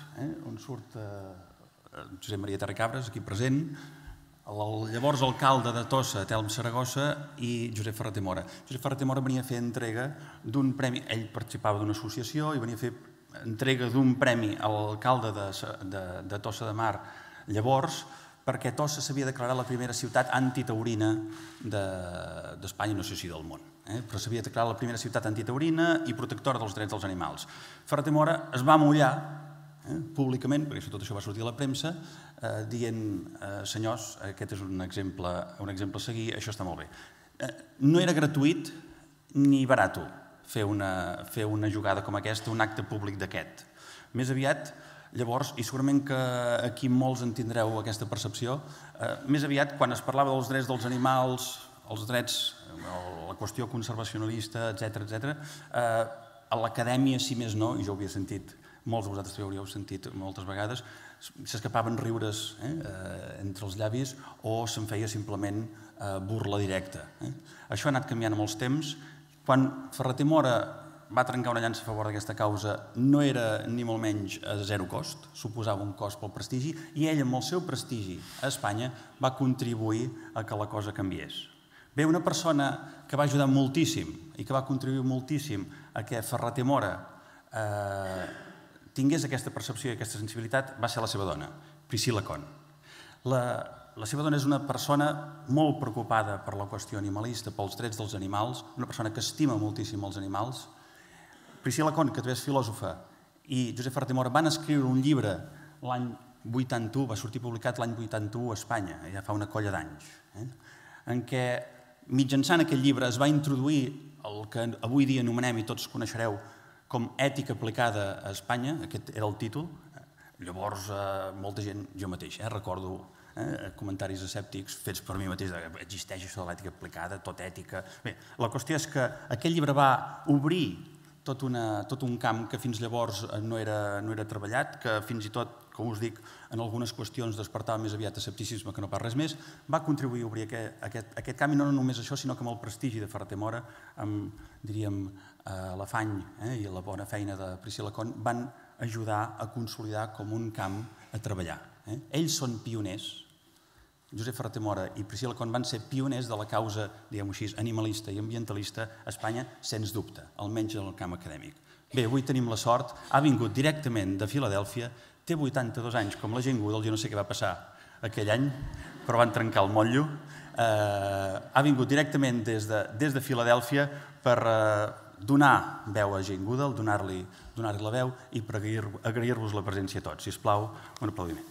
Josep Maria Terricabras, aquí present, el llavors alcalde de Tossa, Telm Saragossa, i Josep Ferrater Mora. Josep Ferrater Mora venia a fer entrega d'un premi, ell participava d'una associació i venia a fer entrega d'un premi a l'alcalde de Tossa de Mar llavors, perquè Tossa s'havia declarat la primera ciutat antitaurina d'Espanya, no sé si del món, però s'havia declarat la primera ciutat antitaurina i protectora dels drets dels animals. Ferrater Mora es va mullar públicament, perquè tot això va sortir a la premsa, dient, senyors, aquest és un exemple a seguir, això està molt bé. No era gratuït ni barat fer una jugada com aquesta, un acte públic d'aquest. Més aviat, llavors, i segurament que aquí molts en tindreu aquesta percepció, més aviat, quan es parlava dels drets dels animals, els drets, la qüestió conservacionalista, etc., a l'acadèmia, si més no, i jo ho havia sentit, molts de vosaltres ho hauríeu sentit moltes vegades, s'escapaven riures entre els llavis o se'n feia simplement burla directa. Això ha anat canviant amb els temps. Quan Ferrater Mora va trencar una llança a favor d'aquesta causa, no era ni molt menys a zero cost, suposava un cost pel prestigi, i ell, amb el seu prestigi a Espanya, va contribuir a que la cosa canviés. Bé, una persona que va ajudar moltíssim i que va contribuir moltíssim a que Ferrater Mora tingués aquesta percepció i aquesta sensibilitat va ser la seva dona, Priscilla Con. La seva dona és una persona molt preocupada per la qüestió animalista, pels drets dels animals, una persona que estima moltíssim els animals. Priscilla Con, que també és filòsofa, i Josep Ferrater Mora van escriure un llibre l'any 81, va sortir publicat l'any 81 a Espanya, ja fa una colla d'anys, en què mitjançant aquest llibre es va introduir el que avui dia anomenem i tots coneixereu com ètica aplicada a Espanya, aquest era el títol. Llavors, molta gent, jo mateix, recordo comentaris escèptics fets per mi mateix, existeix això de l'ètica aplicada, tot ètica... Bé, la qüestió és que aquest llibre va obrir tot un camp que fins llavors no era treballat, que fins i tot, com us dic, en algunes qüestions despertava més aviat escepticisme que no pas res més, va contribuir a obrir aquest camp, i no només això, sinó que amb el prestigi de Ferrater Mora, amb, diríem, l'afany i la bona feina de Priscilla Con, van ajudar a consolidar com un camp a treballar. Ells són pioners, Josep Ferrater Mora i Priscilla Con van ser pioners de la causa, diguem-ho així, animalista i ambientalista a Espanya, sens dubte, almenys en el camp acadèmic. Bé, avui tenim la sort, ha vingut directament de Filadèlfia, té 82 anys, com la Jane Goodall, jo no sé què va passar aquell any, però van trencar el motllo. Ha vingut directament des de Filadèlfia per donar veu a Jane Goodall, donar-li la veu i per agrair-vos la presència a tots. Sisplau, un aplaudiment.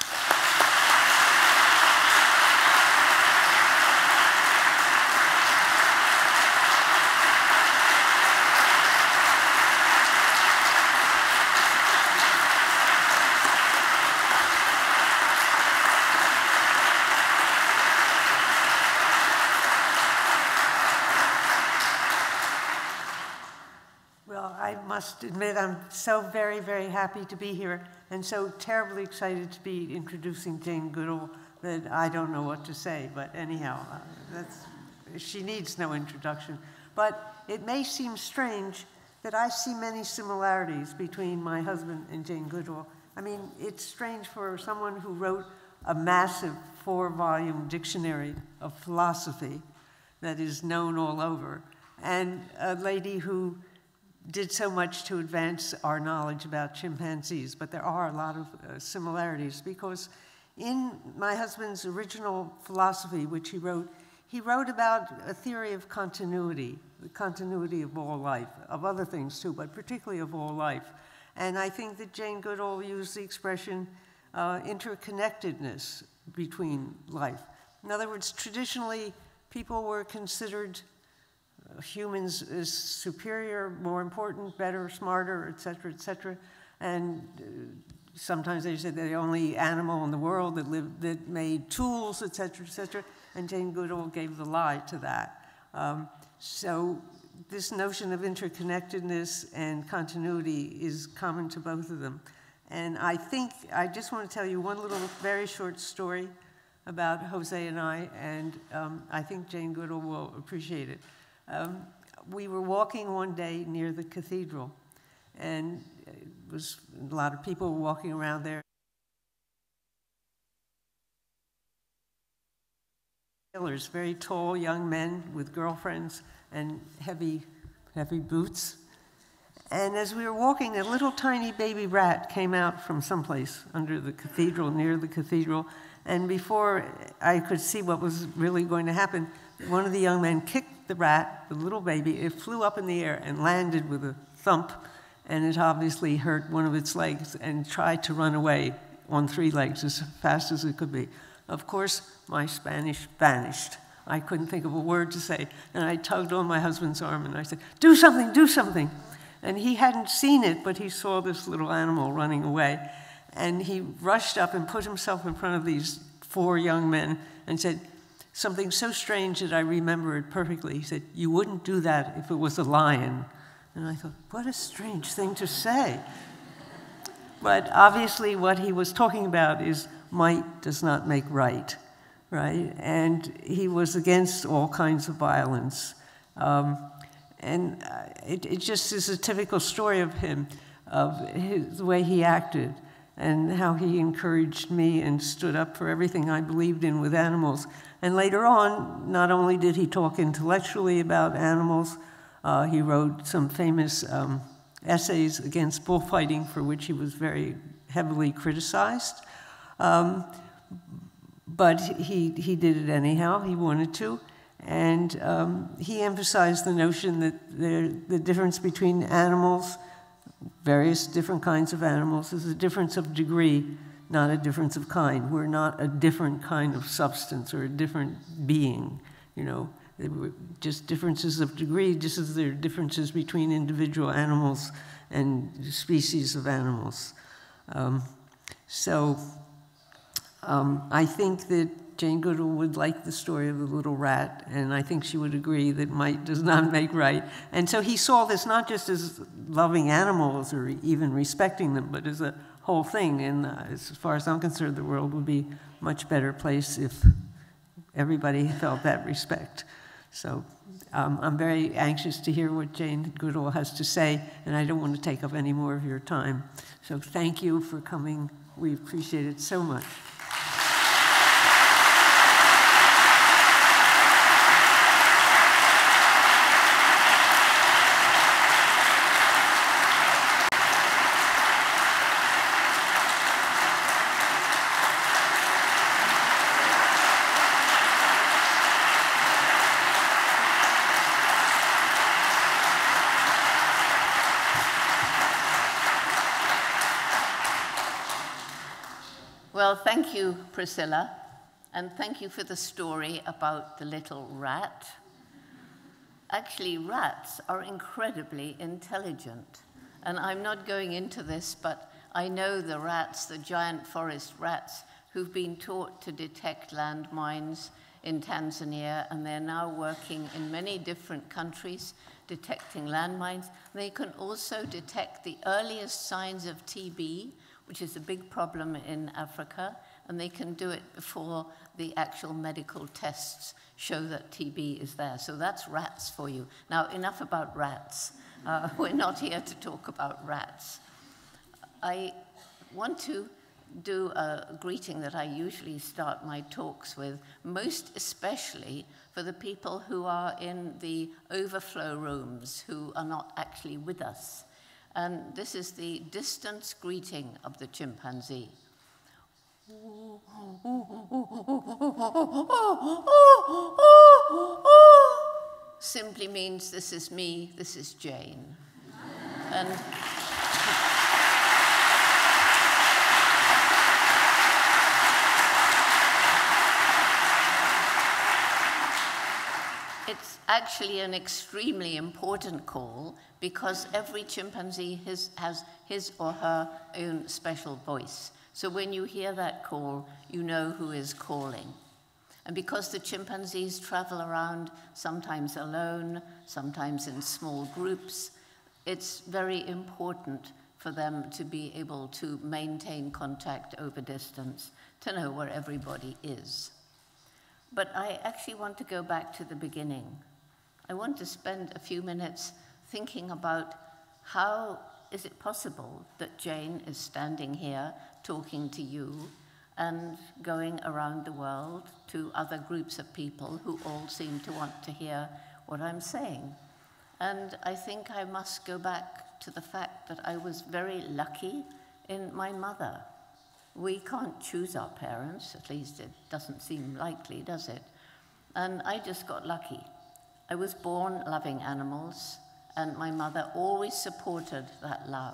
I must admit I'm so very, very happy to be here and so terribly excited to be introducing Jane Goodall that I don't know what to say, but anyhow, she needs no introduction. But it may seem strange that I see many similarities between my husband and Jane Goodall. I mean, it's strange for someone who wrote a massive 4-volume dictionary of philosophy that is known all over, and a lady who did so much to advance our knowledge about chimpanzees, but there are a lot of similarities because in my husband's original philosophy, which he wrote about a theory of continuity, the continuity of all life, of other things too, but particularly of all life. And I think that Jane Goodall used the expression interconnectedness between life. In other words, traditionally, people were considered humans as superior, more important, better, smarter, et cetera, and sometimes they said they're the only animal in the world that made tools, et cetera, and Jane Goodall gave the lie to that. So this notion of interconnectedness and continuity is common to both of them. And I just want to tell you one little very short story about Jose and I think Jane Goodall will appreciate it. we were walking one day near the cathedral, and it was a lot of people walking around there. Very tall young men with girlfriends and heavy boots. And as we were walking, a little tiny baby rat came out from someplace under the cathedral, near the cathedral. And before I could see what was really going to happen, one of the young men kicked the rat, the little baby. It flew up in the air and landed with a thump, and it obviously hurt one of its legs and tried to run away on 3 legs as fast as it could be. Of course, my Spanish vanished. I couldn't think of a word to say, and I tugged on my husband's arm and I said, "Do something, do something." And he hadn't seen it, but he saw this little animal running away. And he rushed up and put himself in front of these 4 young men and said something so strange that I remember it perfectly. He said, "You wouldn't do that if it was a lion." And I thought, what a strange thing to say. But obviously what he was talking about is might does not make right, right? And he was against all kinds of violence. It just is a typical story of him, of the way he acted and how he encouraged me and stood up for everything I believed in with animals. And later on, not only did he talk intellectually about animals, he wrote some famous essays against bullfighting, for which he was very heavily criticized. But he did it anyhow, he wanted to. And he emphasized the notion that the difference between animals, various different kinds of animals, is a difference of degree, not a difference of kind. We're not a different kind of substance or a different being, you know. They were just differences of degree, just as there are differences between individual animals and species of animals. I think that Jane Goodall would like the story of the little rat, and I think she would agree that might does not make right. And so he saw this not just as loving animals or even respecting them, but as a whole thing. And as far as I'm concerned, the world would be a much better place if everybody felt that respect. So I'm very anxious to hear what Jane Goodall has to say, and I don't want to take up any more of your time. So thank you for coming. We appreciate it so much. Well, thank you, Priscilla, and thank you for the story about the little rat. Actually, rats are incredibly intelligent, and I'm not going into this, but I know the rats, the giant forest rats, who've been taught to detect landmines in Tanzania, and they're now working in many different countries detecting landmines. They can also detect the earliest signs of TB, which is a big problem in Africa, and they can do it before the actual medical tests show that TB is there. So that's rats for you. Now, enough about rats. We're not here to talk about rats. I want to do a greeting that I usually start my talks with, most especially for the people who are in the overflow rooms, who are not actually with us. And this is the distance greeting of the chimpanzee. Simply means this is me, this is Jane. And it's actually an extremely important call because every chimpanzee has his or her own special voice. So when you hear that call, you know who is calling. And because the chimpanzees travel around, sometimes alone, sometimes in small groups, it's very important for them to be able to maintain contact over distance, to know where everybody is. But I actually want to go back to the beginning. I want to spend a few minutes thinking about how is it possible that Jane is standing here talking to you and going around the world to other groups of people who all seem to want to hear what I'm saying. And I think I must go back to the fact that I was very lucky in my mother. We can't choose our parents, at least it doesn't seem likely, does it? And I just got lucky. I was born loving animals, and my mother always supported that love.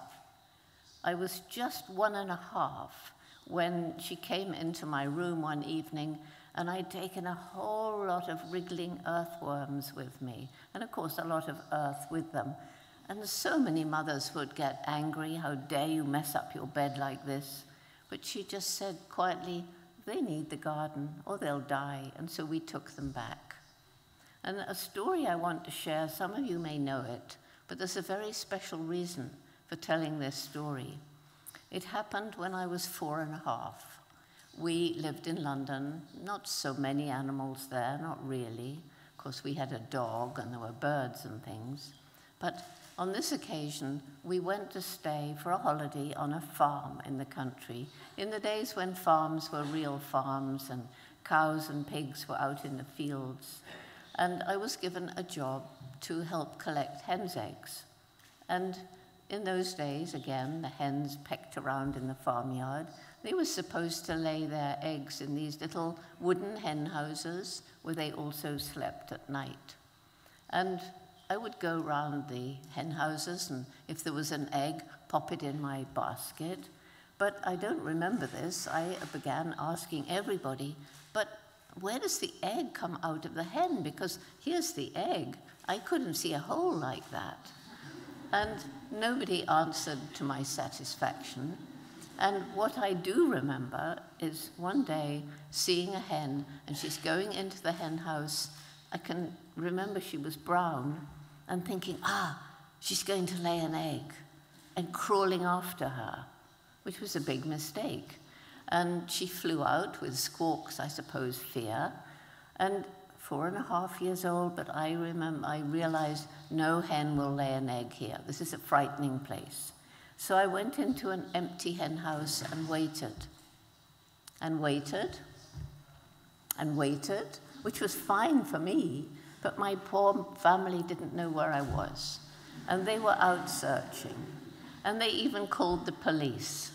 I was just 1.5 when she came into my room one evening, and I'd taken a whole lot of wriggling earthworms with me, and of course a lot of earth with them. And so many mothers would get angry, how dare you mess up your bed like this? But she just said quietly, they need the garden or they'll die, and so we took them back. And a story I want to share, some of you may know it, but there's a very special reason for telling this story. It happened when I was 4.5. We lived in London, not so many animals there, not really. Of course, we had a dog and there were birds and things. But on this occasion, we went to stay for a holiday on a farm in the country, in the days when farms were real farms and cows and pigs were out in the fields. And I was given a job to help collect hens' eggs. And in those days, again, the hens pecked around in the farmyard. They were supposed to lay their eggs in these little wooden hen houses where they also slept at night. And I would go round the hen houses, and if there was an egg, pop it in my basket. But I don't remember this. I began asking everybody, but where does the egg come out of the hen? Because here's the egg. I couldn't see a hole like that. And nobody answered to my satisfaction. And what I do remember is one day seeing a hen, and she's going into the hen house. I can remember she was brown, and thinking, she's going to lay an egg, and crawling after her, which was a big mistake. And she flew out with squawks, I suppose, fear. And 4.5 years old, but I realized no hen will lay an egg here. This is a frightening place. So I went into an empty hen house and waited, and waited, and waited, which was fine for me, but my poor family didn't know where I was. And they were out searching. And they even called the police.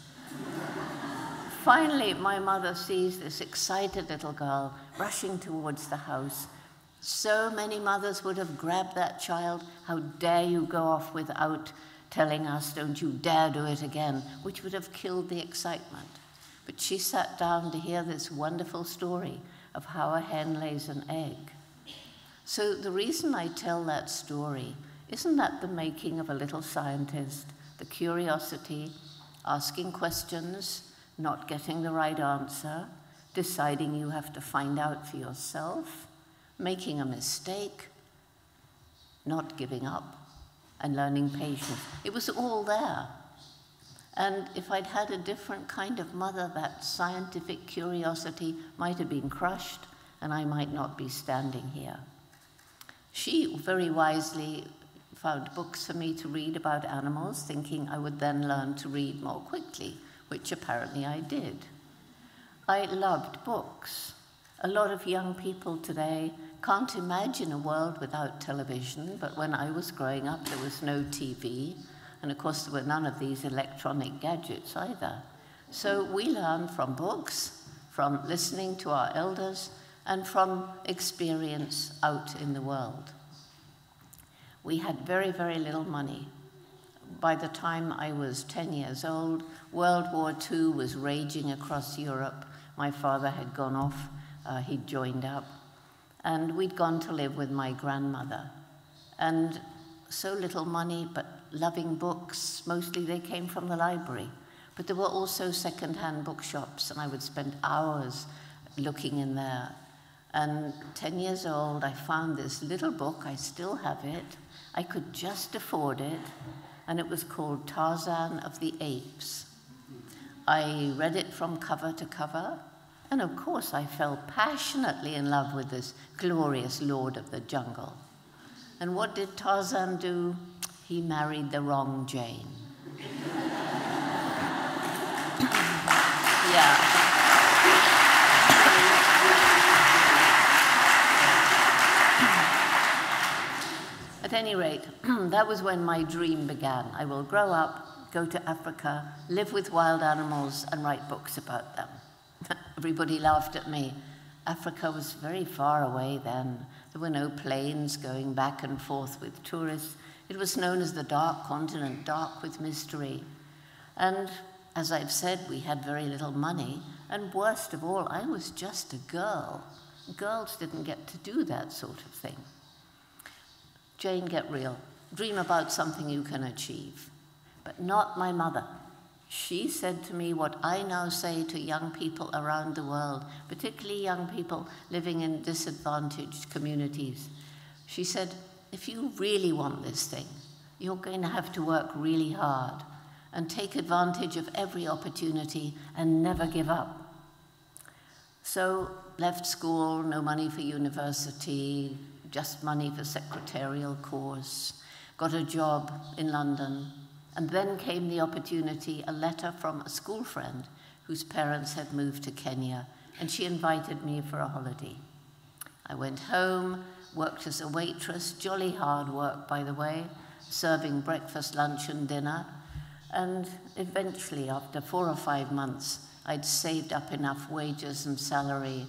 Finally, my mother sees this excited little girl rushing towards the house. So many mothers would have grabbed that child. How dare you go off without telling us, don't you dare do it again, which would have killed the excitement. But she sat down to hear this wonderful story of how a hen lays an egg. So the reason I tell that story, isn't that the making of a little scientist? The curiosity, asking questions, not getting the right answer, deciding you have to find out for yourself, making a mistake, not giving up, and learning patience. It was all there. And if I'd had a different kind of mother, that scientific curiosity might have been crushed, and I might not be standing here. She very wisely found books for me to read about animals, thinking I would then learn to read more quickly, which apparently I did. I loved books. A lot of young people today can't imagine a world without television, but when I was growing up, there was no TV, and of course there were none of these electronic gadgets either. So we learned from books, from listening to our elders, and from experience out in the world. We had very, very little money. By the time I was 10 years old, World War II was raging across Europe. My father had gone off, he'd joined up, and we'd gone to live with my grandmother. And so little money, but loving books. Mostly they came from the library. But there were also second-hand bookshops, and I would spend hours looking in there. And 10 years old, I found this little book. I still have it. I could just afford it, and it was called Tarzan of the Apes. I read it from cover to cover, and of course I fell passionately in love with this glorious lord of the jungle. And what did Tarzan do? He married the wrong Jane. Yeah. At any rate, that was when my dream began. I will grow up, go to Africa, live with wild animals, and write books about them. Everybody laughed at me. Africa was very far away then. There were no planes going back and forth with tourists. It was known as the Dark Continent, dark with mystery. And as I've said, we had very little money. And worst of all, I was just a girl. Girls didn't get to do that sort of thing. Jane, get real. Dream about something you can achieve. But not my mother. She said to me what I now say to young people around the world, particularly young people living in disadvantaged communities. She said, if you really want this thing, you're going to have to work really hard and take advantage of every opportunity and never give up. So, left school, no money for university, just money for secretarial course, got a job in London, and then came the opportunity, a letter from a school friend whose parents had moved to Kenya, and she invited me for a holiday. I went home, worked as a waitress, jolly hard work, by the way, serving breakfast, lunch, and dinner, and eventually, after 4 or 5 months, I'd saved up enough wages and salary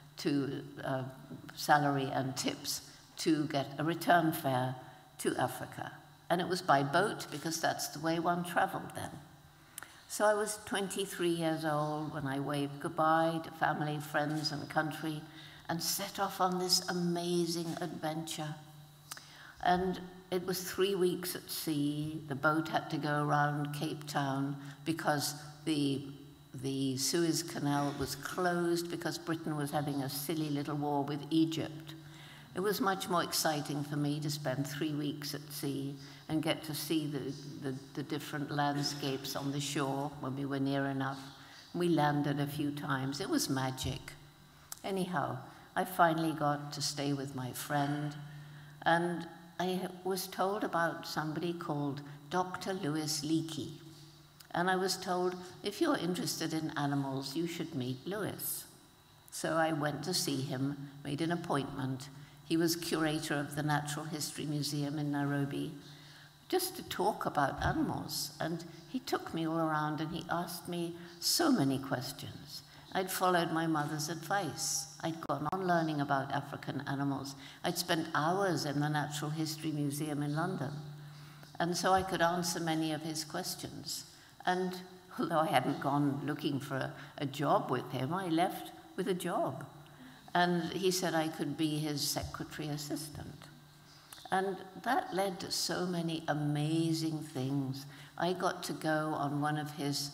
and tips to get a return fare to Africa. And it was by boat, because that's the way one traveled then. So I was 23 years old when I waved goodbye to family, friends, and country, and set off on this amazing adventure. And it was 3 weeks at sea. The boat had to go around Cape Town because the Suez Canal was closed because Britain was having a silly little war with Egypt. It was much more exciting for me to spend 3 weeks at sea and get to see the different landscapes on the shore when we were near enough. We landed a few times. It was magic. Anyhow, I finally got to stay with my friend, and I was told about somebody called Dr. Louis Leakey. And I was told, if you're interested in animals, you should meet Louis. So I went to see him, made an appointment. He was curator of the Natural History Museum in Nairobi, just to talk about animals. And he took me all around and he asked me so many questions. I'd followed my mother's advice. I'd gone on learning about African animals. I'd spent hours in the Natural History Museum in London. And so I could answer many of his questions. And although I hadn't gone looking for a job with him, I left with a job. And he said I could be his secretary assistant. And that led to so many amazing things. I got to go on one of his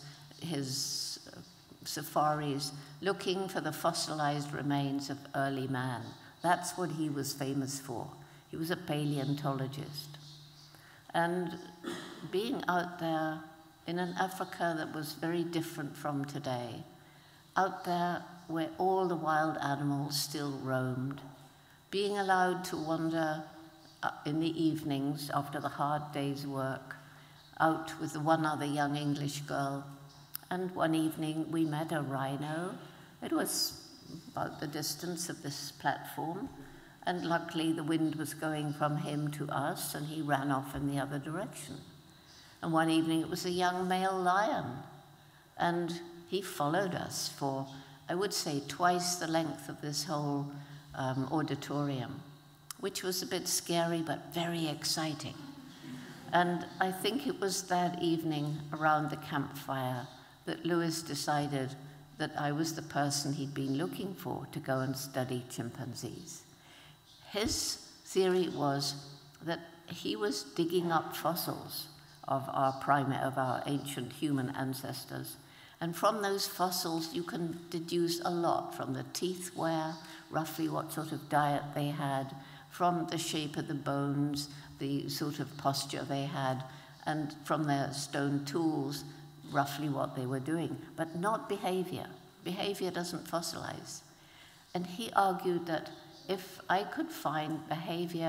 safaris looking for the fossilized remains of early man. That's what he was famous for. He was a paleontologist. And being out there in an Africa that was very different from today, out there where all the wild animals still roamed, being allowed to wander in the evenings after the hard day's work, out with one other young English girl. And one evening we met a rhino. It was about the distance of this platform, and luckily the wind was going from him to us, and he ran off in the other direction. And one evening it was a young male lion, and he followed us for, I would say, twice the length of this whole auditorium, which was a bit scary but very exciting. And I think it was that evening around the campfire that Louis decided that I was the person he'd been looking for to go and study chimpanzees. His theory was that he was digging up fossils of our ancient human ancestors. And from those fossils, you can deduce a lot from the teeth wear, roughly what sort of diet they had, from the shape of the bones, the sort of posture they had, and from their stone tools, roughly what they were doing, but not behavior. Behavior doesn't fossilize. And he argued that if I could find behavior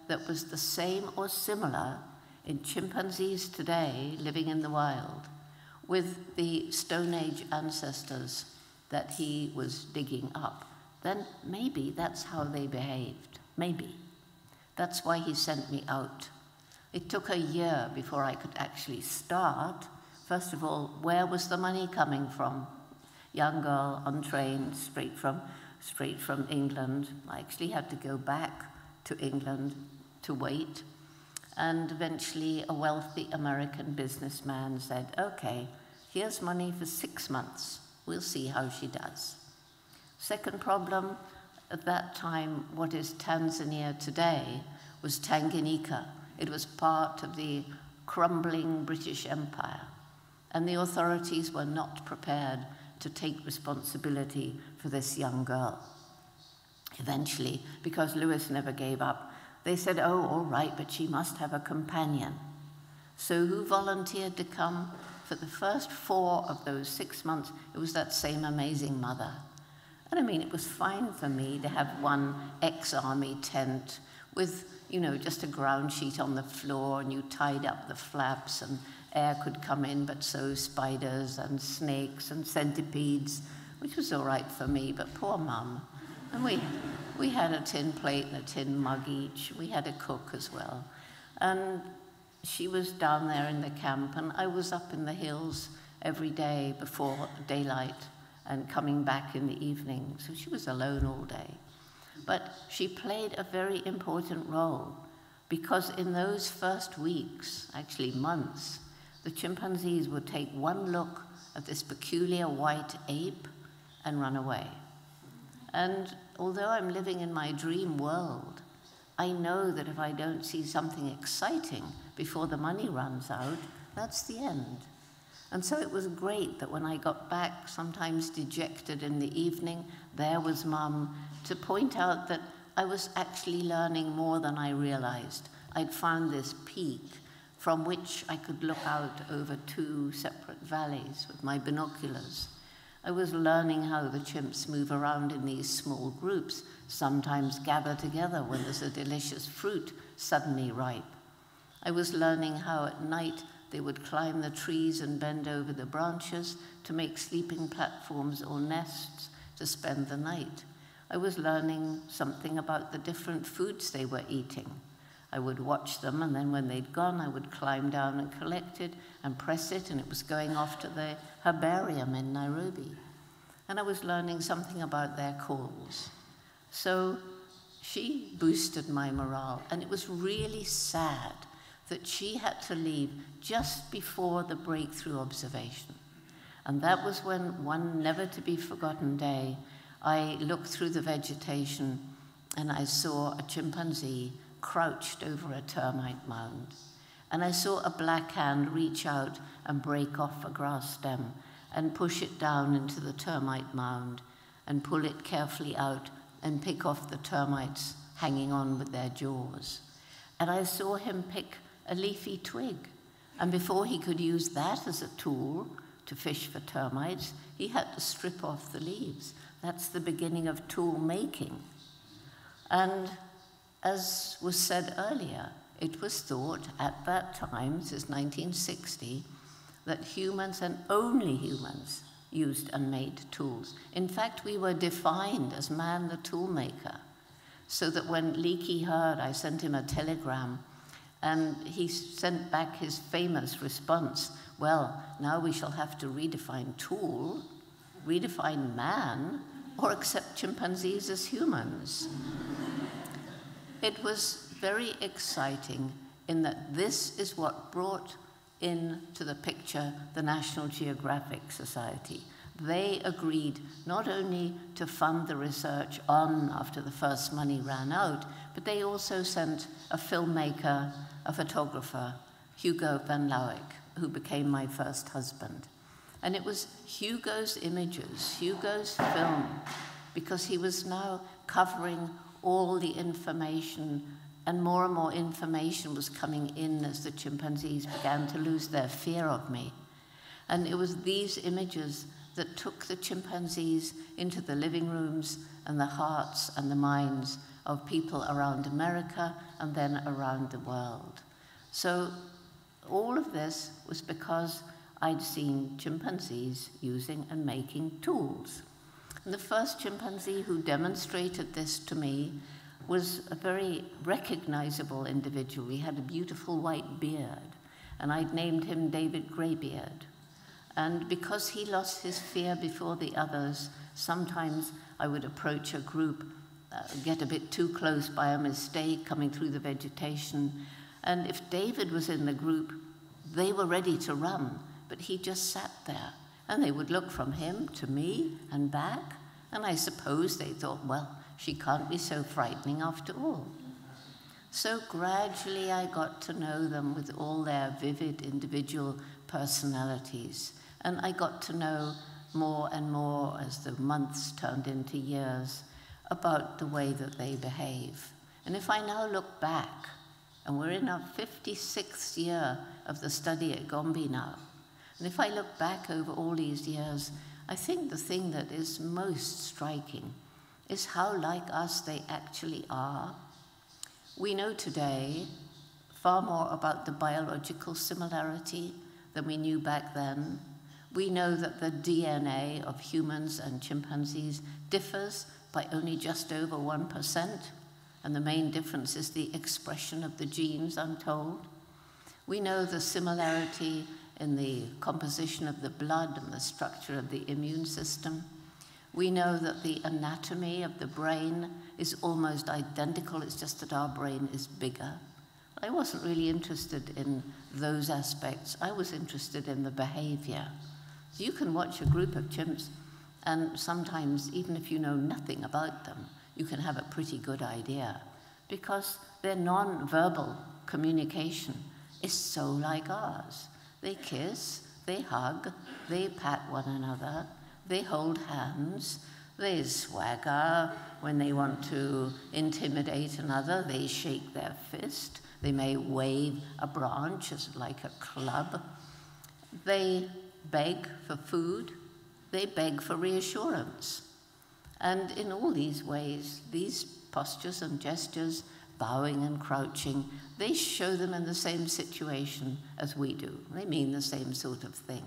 that was the same or similar in chimpanzees today living in the wild with the Stone Age ancestors that he was digging up, then maybe that's how they behaved. Maybe. That's why he sent me out. It took a year before I could actually start. First of all, where was the money coming from? Young girl, untrained, straight from England. I actually had to go back to England to wait. And eventually a wealthy American businessman said, okay, here's money for 6 months. We'll see how she does. Second problem, at that time, what is Tanzania today was Tanganyika. It was part of the crumbling British Empire. And the authorities were not prepared to take responsibility for this young girl. Eventually, because Lewis never gave up, they said, oh, all right, but she must have a companion. So who volunteered to come? For the first 4 of those 6 months, it was that same amazing mother. And I mean, it was fine for me to have one ex-army tent with, you know, just a ground sheet on the floor, and you tied up the flaps and air could come in, but so spiders and snakes and centipedes, which was all right for me, but poor Mum. And we had a tin plate and a tin mug each. We had a cook as well. And she was down there in the camp, and I was up in the hills every day before daylight and coming back in the evening. So she was alone all day. But she played a very important role because in those first weeks, actually months, the chimpanzees would take one look at this peculiar white ape and run away. And although I'm living in my dream world, I know that if I don't see something exciting before the money runs out, that's the end. And so it was great that when I got back, sometimes dejected in the evening, there was Mum to point out that I was actually learning more than I realized. I'd found this peak from which I could look out over 2 separate valleys with my binoculars. I was learning how the chimps move around in these small groups, sometimes gather together when there's a delicious fruit suddenly ripe. I was learning how at night they would climb the trees and bend over the branches to make sleeping platforms or nests to spend the night. I was learning something about the different foods they were eating. I would watch them, and then when they'd gone, I would climb down and collect it and press it, and it was going off to the herbarium in Nairobi. And I was learning something about their calls. So she boosted my morale, and it was really sad that she had to leave just before the breakthrough observation. And that was when, one never-to-be-forgotten day, I looked through the vegetation and I saw a chimpanzee crouched over a termite mound. And I saw a black hand reach out and break off a grass stem and push it down into the termite mound and pull it carefully out and pick off the termites hanging on with their jaws. And I saw him pick a leafy twig. And before he could use that as a tool to fish for termites, he had to strip off the leaves. That's the beginning of tool making. And as was said earlier, it was thought at that time, since 1960, that humans and only humans used and made tools. In fact, we were defined as man the tool maker, so that when Leakey heard, I sent him a telegram, and he sent back his famous response, well, now we shall have to redefine tool, redefine man, or accept chimpanzees as humans. It was very exciting in that this is what brought into the picture the National Geographic Society. They agreed not only to fund the research on after the first money ran out, but they also sent a filmmaker, a photographer, Hugo van Lauwijk, who became my first husband. And it was Hugo's images, Hugo's film, because he was now covering all the information, and more information was coming in as the chimpanzees began to lose their fear of me. And it was these images that took the chimpanzees into the living rooms and the hearts and the minds of people around America and then around the world. So all of this was because I'd seen chimpanzees using and making tools. And the first chimpanzee who demonstrated this to me was a very recognizable individual. He had a beautiful white beard, and I'd named him David Greybeard. And because he lost his fear before the others, sometimes I would approach a group, get a bit too close by a mistake, coming through the vegetation. And if David was in the group, they were ready to run, but he just sat there. And they would look from him to me and back, and I suppose they thought, well, she can't be so frightening after all. So gradually I got to know them with all their vivid individual personalities. And I got to know more and more as the months turned into years about the way that they behave. And if I now look back, and we're in our 56th year of the study at Gombe now, and if I look back over all these years, I think the thing that is most striking is how like us they actually are. We know today far more about the biological similarity than we knew back then. We know that the DNA of humans and chimpanzees differs by only just over 1%, and the main difference is the expression of the genes, I'm told. We know the similarity in the composition of the blood and the structure of the immune system. We know that the anatomy of the brain is almost identical, it's just that our brain is bigger. I wasn't really interested in those aspects. I was interested in the behavior. So you can watch a group of chimps, and sometimes, even if you know nothing about them, you can have a pretty good idea, because their non-verbal communication is so like ours. They kiss, they hug, they pat one another, they hold hands, they swagger when they want to intimidate another, they shake their fist, they may wave a branch as like a club. They beg for food, they beg for reassurance. And in all these ways, these postures and gestures, bowing and crouching, they show them in the same situation as we do. They mean the same sort of thing.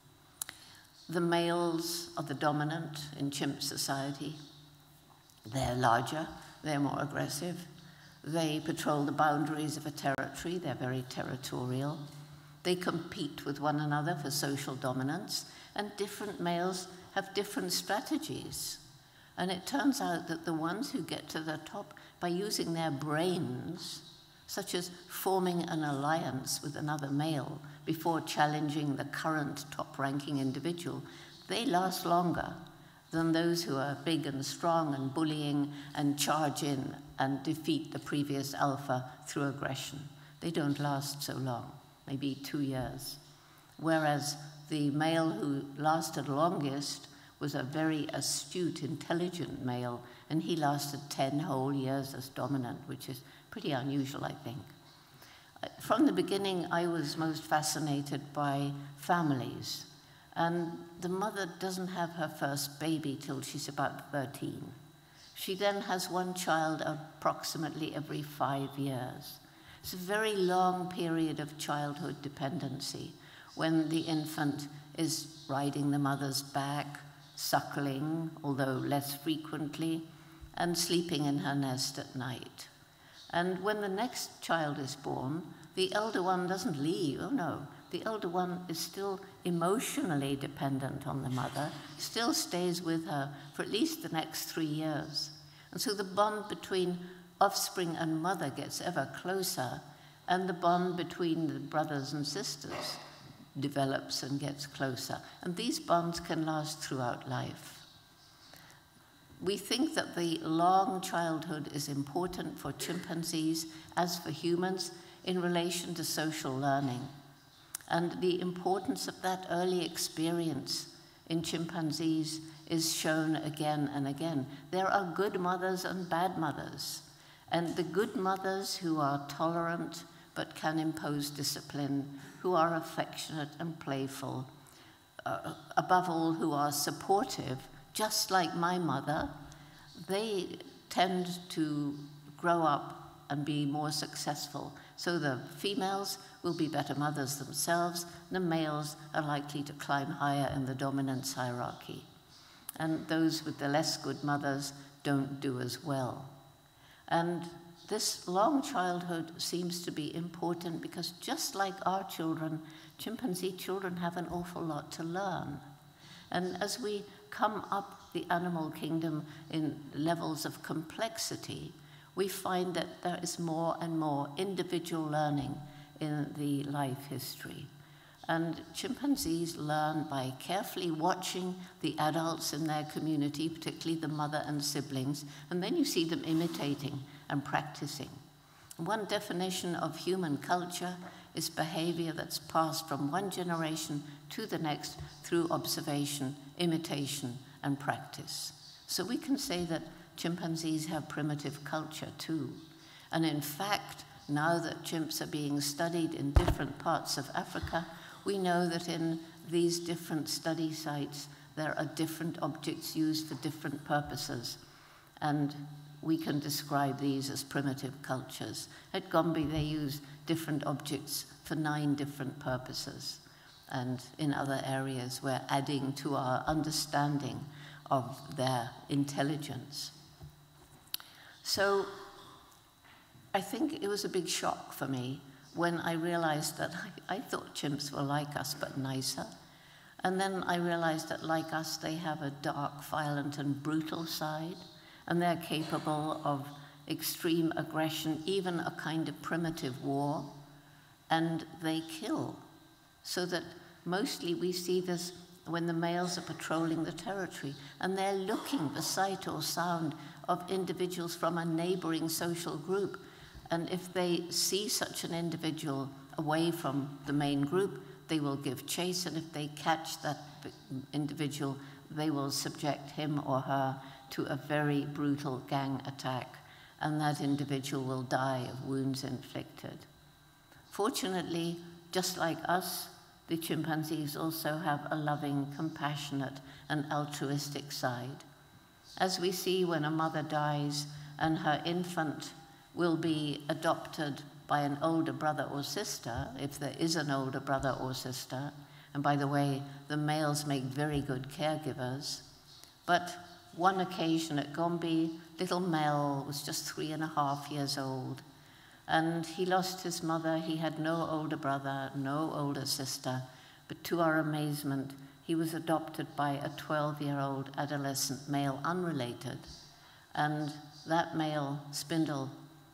The males are the dominant in chimp society. They're larger, they're more aggressive. They patrol the boundaries of a territory, they're very territorial. They compete with one another for social dominance, and different males have different strategies. And it turns out that the ones who get to the top by using their brains, such as forming an alliance with another male before challenging the current top-ranking individual, they last longer than those who are big and strong and bullying and charge in and defeat the previous alpha through aggression. They don't last so long, maybe 2 years. Whereas the male who lasted longest was a very astute, intelligent male, and he lasted 10 whole years as dominant, which is pretty unusual, I think. From the beginning, I was most fascinated by families. And the mother doesn't have her first baby till she's about 13. She then has one child approximately every 5 years. It's a very long period of childhood dependency when the infant is riding the mother's back, suckling, although less frequently, and sleeping in her nest at night. And when the next child is born, the elder one doesn't leave. Oh no, the elder one is still emotionally dependent on the mother, still stays with her for at least the next 3 years. And so the bond between offspring and mother gets ever closer, and the bond between the brothers and sisters develops and gets closer. And these bonds can last throughout life. We think that the long childhood is important for chimpanzees as for humans in relation to social learning. And the importance of that early experience in chimpanzees is shown again and again. There are good mothers and bad mothers. And the good mothers who are tolerant but can impose discipline, who are affectionate and playful, above all, who are supportive, just like my mother, they tend to grow up and be more successful. So the females will be better mothers themselves, the males are likely to climb higher in the dominance hierarchy. And those with the less good mothers don't do as well. And this long childhood seems to be important because just like our children, chimpanzee children have an awful lot to learn. And as we come up the animal kingdom in levels of complexity, we find that there is more and more individual learning in the life history. And chimpanzees learn by carefully watching the adults in their community, particularly the mother and siblings, and then you see them imitating and practicing. One definition of human culture is behavior that's passed from one generation to the next through observation, imitation, and practice. So we can say that chimpanzees have primitive culture too. And in fact, now that chimps are being studied in different parts of Africa, we know that in these different study sites, there are different objects used for different purposes. And we can describe these as primitive cultures. At Gombe, they use different objects for 9 different purposes. And in other areas, we're adding to our understanding of their intelligence. So I think it was a big shock for me when I realized that I thought chimps were like us, but nicer. And then I realized that like us, they have a dark, violent, and brutal side, and they're capable of extreme aggression, even a kind of primitive war, and they kill. So that mostly we see this when the males are patrolling the territory, and they're looking for sight or sound of individuals from a neighboring social group. And if they see such an individual away from the main group, they will give chase, and if they catch that individual, they will subject him or her to a very brutal gang attack, and that individual will die of wounds inflicted. Fortunately, just like us, the chimpanzees also have a loving, compassionate, and altruistic side. As we see when a mother dies and her infant will be adopted by an older brother or sister, if there is an older brother or sister, and by the way, the males make very good caregivers, but one occasion at Gombe, little Mel was just 3.5 years old, and he lost his mother. He had no older brother, no older sister, but to our amazement, he was adopted by a 12-year-old adolescent male, unrelated, and that male, Spindle,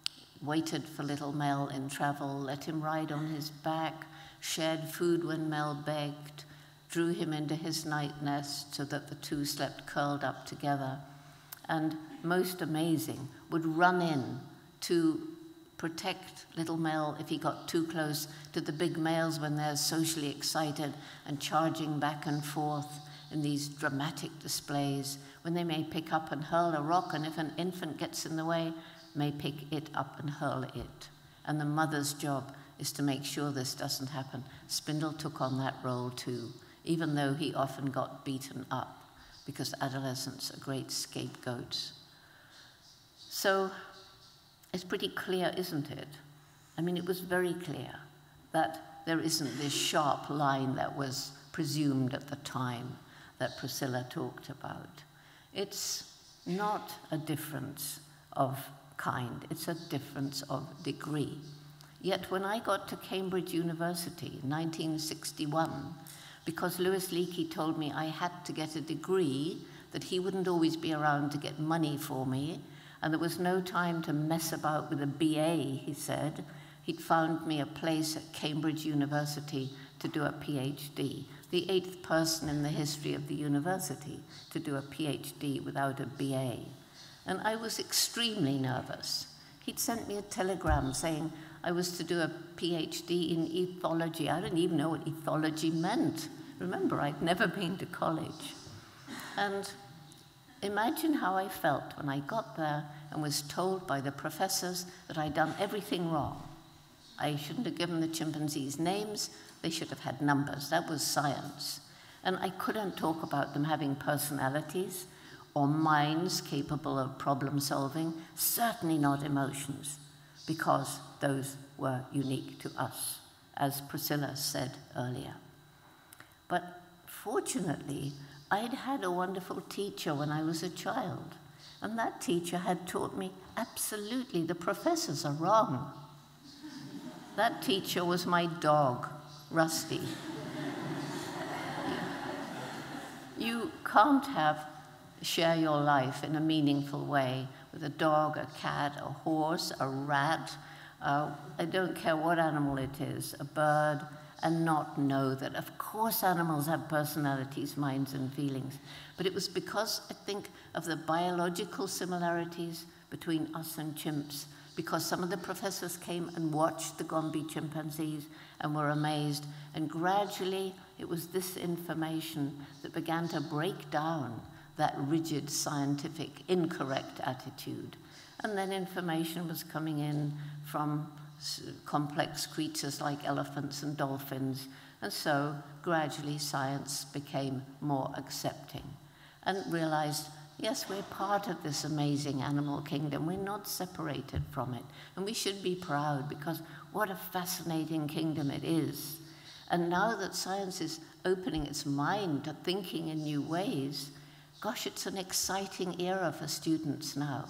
waited for little Mel in travel, let him ride on his back, shared food when Mel begged, drew him into his night nest so that the two slept curled up together, and most amazing, would run in to protect little Mel if he got too close to the big males when they're socially excited and charging back and forth in these dramatic displays, when they may pick up and hurl a rock, and if an infant gets in the way, may pick it up and hurl it. And the mother's job is to make sure this doesn't happen. Spindle took on that role too, even though he often got beaten up, because adolescents are great scapegoats. So it's pretty clear, isn't it? I mean, it was very clear that there isn't this sharp line that was presumed at the time that Priscilla talked about. It's not a difference of kind, it's a difference of degree. Yet when I got to Cambridge University in 1961, because Louis Leakey told me I had to get a degree, that he wouldn't always be around to get money for me, and there was no time to mess about with a BA, he said. He'd found me a place at Cambridge University to do a PhD, the 8th person in the history of the university to do a PhD without a BA. And I was extremely nervous. He'd sent me a telegram saying I was to do a PhD in ethology. I didn't even know what ethology meant. Remember, I'd never been to college. And imagine how I felt when I got there and was told by the professors that I'd done everything wrong. I shouldn't have given the chimpanzees names, they should have had numbers. That was science. And I couldn't talk about them having personalities or minds capable of problem solving, certainly not emotions, because those were unique to us, as Priscilla said earlier. But fortunately, I'd had a wonderful teacher when I was a child, and that teacher had taught me absolutely the professors are wrong. That teacher was my dog, Rusty. You can't share your life in a meaningful way with a dog, a cat, a horse, a rat, I don't care what animal it is, a bird, and not know that, of course, animals have personalities, minds, and feelings. But it was because, I think, of the biological similarities between us and chimps, because some of the professors came and watched the Gombe chimpanzees and were amazed, and gradually it was this information that began to break down that rigid, scientific, incorrect attitude. And then information was coming in from complex creatures like elephants and dolphins, and so gradually science became more accepting and realized, yes, we're part of this amazing animal kingdom. We're not separated from it, and we should be proud, because what a fascinating kingdom it is. And now that science is opening its mind to thinking in new ways, gosh, it's an exciting era for students now.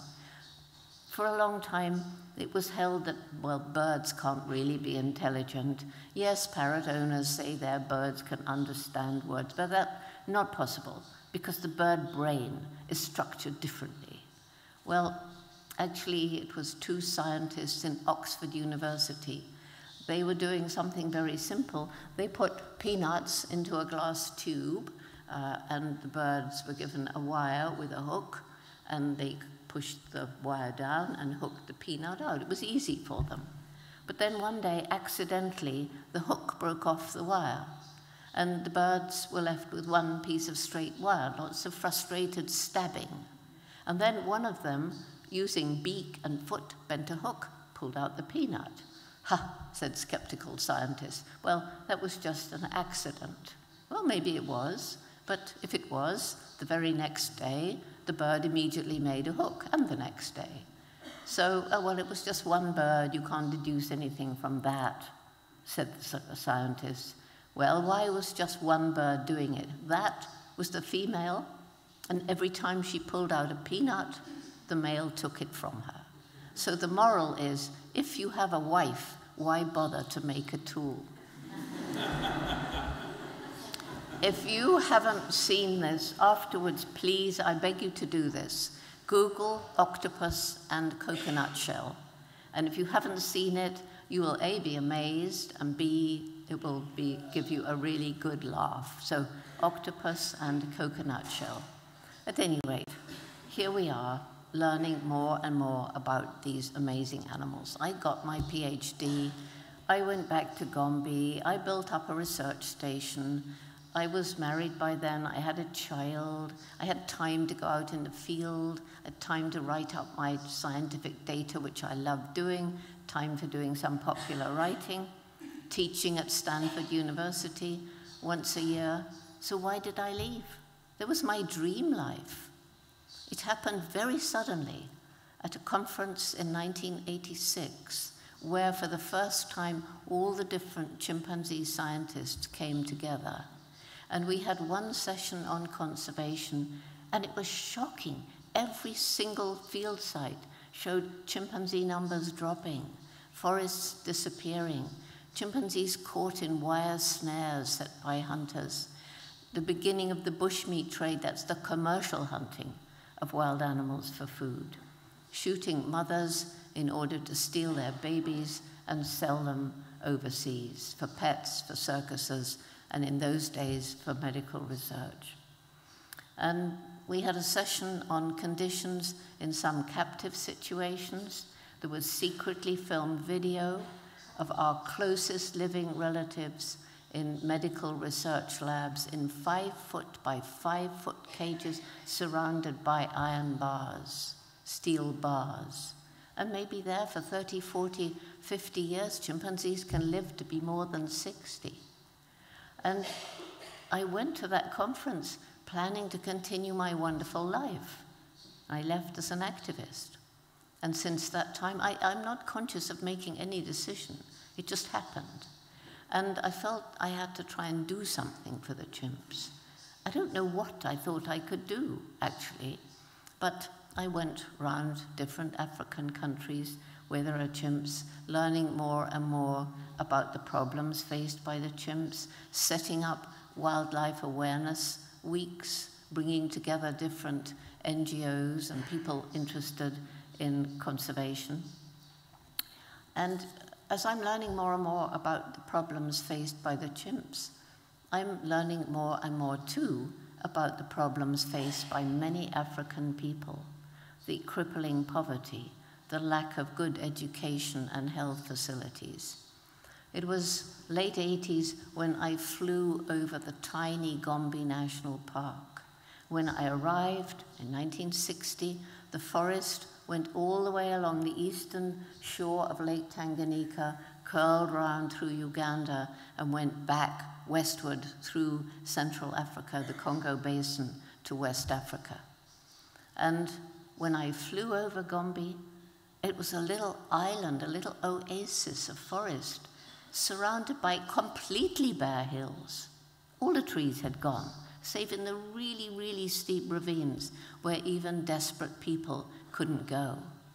For a long time, it was held that, well, birds can't really be intelligent. Yes, parrot owners say their birds can understand words, but that's not possible, because the bird brain is structured differently. Well, actually, it was two scientists in Oxford University. They were doing something very simple. They put peanuts into a glass tube, and the birds were given a wire with a hook, and they pushed the wire down and hooked the peanut out. It was easy for them. But then one day, accidentally, the hook broke off the wire, and the birds were left with one piece of straight wire, lots of frustrated stabbing. And then one of them, using beak and foot, bent a hook, pulled out the peanut. Ha, said skeptical scientists. Well, that was just an accident. Well, maybe it was, but if it was, the very next day, the bird immediately made a hook, and the next day. So, well, it was just one bird, you can't deduce anything from that, said the scientists. Well, why was just one bird doing it? That was the female, and every time she pulled out a peanut, the male took it from her. So the moral is, if you have a wife, why bother to make a tool? If you haven't seen this, afterwards, please, I beg you to do this. Google octopus and coconut shell. And if you haven't seen it, you will A, be amazed, and B, it will give you a really good laugh. So octopus and coconut shell. At any rate, here we are, learning more and more about these amazing animals. I got my PhD. I went back to Gombe. I built up a research station. I was married by then, I had a child, I had time to go out in the field, I had time to write up my scientific data, which I loved doing, time for doing some popular writing, teaching at Stanford University once a year. So why did I leave? That was my dream life. It happened very suddenly at a conference in 1986, where for the first time all the different chimpanzee scientists came together. And we had one session on conservation, and it was shocking. Every single field site showed chimpanzee numbers dropping, forests disappearing, chimpanzees caught in wire snares set by hunters, the beginning of the bushmeat trade, that's the commercial hunting of wild animals for food, shooting mothers in order to steal their babies and sell them overseas for pets, for circuses, and in those days for medical research. And we had a session on conditions in some captive situations. There was secretly filmed video of our closest living relatives in medical research labs in 5-foot by 5-foot cages surrounded by iron bars, steel bars. And maybe there for 30, 40, 50 years, chimpanzees can live to be more than 60. And I went to that conference planning to continue my wonderful life. I left as an activist. And since that time, I'm not conscious of making any decision. It just happened. And I felt I had to try and do something for the chimps. I don't know what I thought I could do, actually, but I went round different African countries where there are chimps, learning more and more about the problems faced by the chimps, setting up wildlife awareness weeks, bringing together different NGOs and people interested in conservation. And as I'm learning more and more about the problems faced by the chimps, I'm learning more and more too about the problems faced by many African people, the crippling poverty, the lack of good education and health facilities. It was late 80s when I flew over the tiny Gombe National Park. When I arrived in 1960, the forest went all the way along the eastern shore of Lake Tanganyika, curled round through Uganda, and went back westward through Central Africa, the Congo Basin, to West Africa. And when I flew over Gombe, it was a little island, a little oasis of forest, surrounded by completely bare hills. All the trees had gone, save in the really, really steep ravines where even desperate people couldn't go.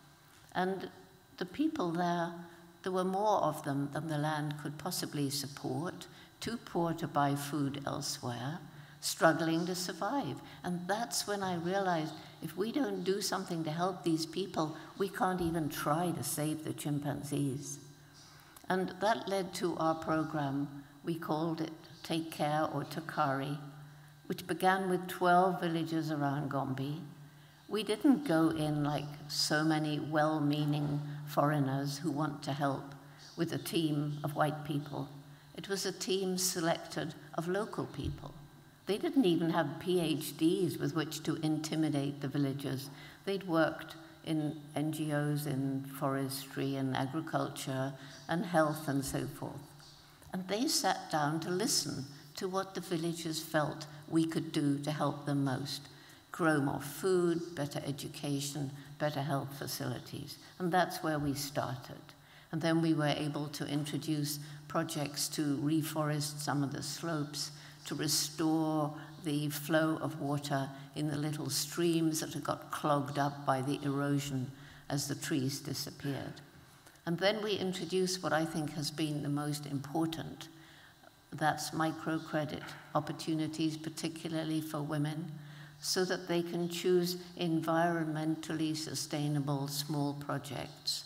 And the people there were more of them than the land could possibly support, too poor to buy food elsewhere, struggling to survive. And that's when I realized if we don't do something to help these people, we can't even try to save the chimpanzees. And that led to our program. We called it Take Care, or Takari, which began with 12 villages around Gombe. We didn't go in like so many well-meaning foreigners who want to help with a team of white people. It was a team selected of local people. They didn't even have PhDs with which to intimidate the villagers. They'd worked in NGOs in forestry and agriculture and health and so forth. And they sat down to listen to what the villagers felt we could do to help them most. Grow more food, better education, better health facilities. And that's where we started. And then we were able to introduce projects to reforest some of the slopes, to restore the flow of water in the little streams that had got clogged up by the erosion as the trees disappeared. And then we introduced what I think has been the most important. That's microcredit opportunities, particularly for women, so that they can choose environmentally sustainable small projects.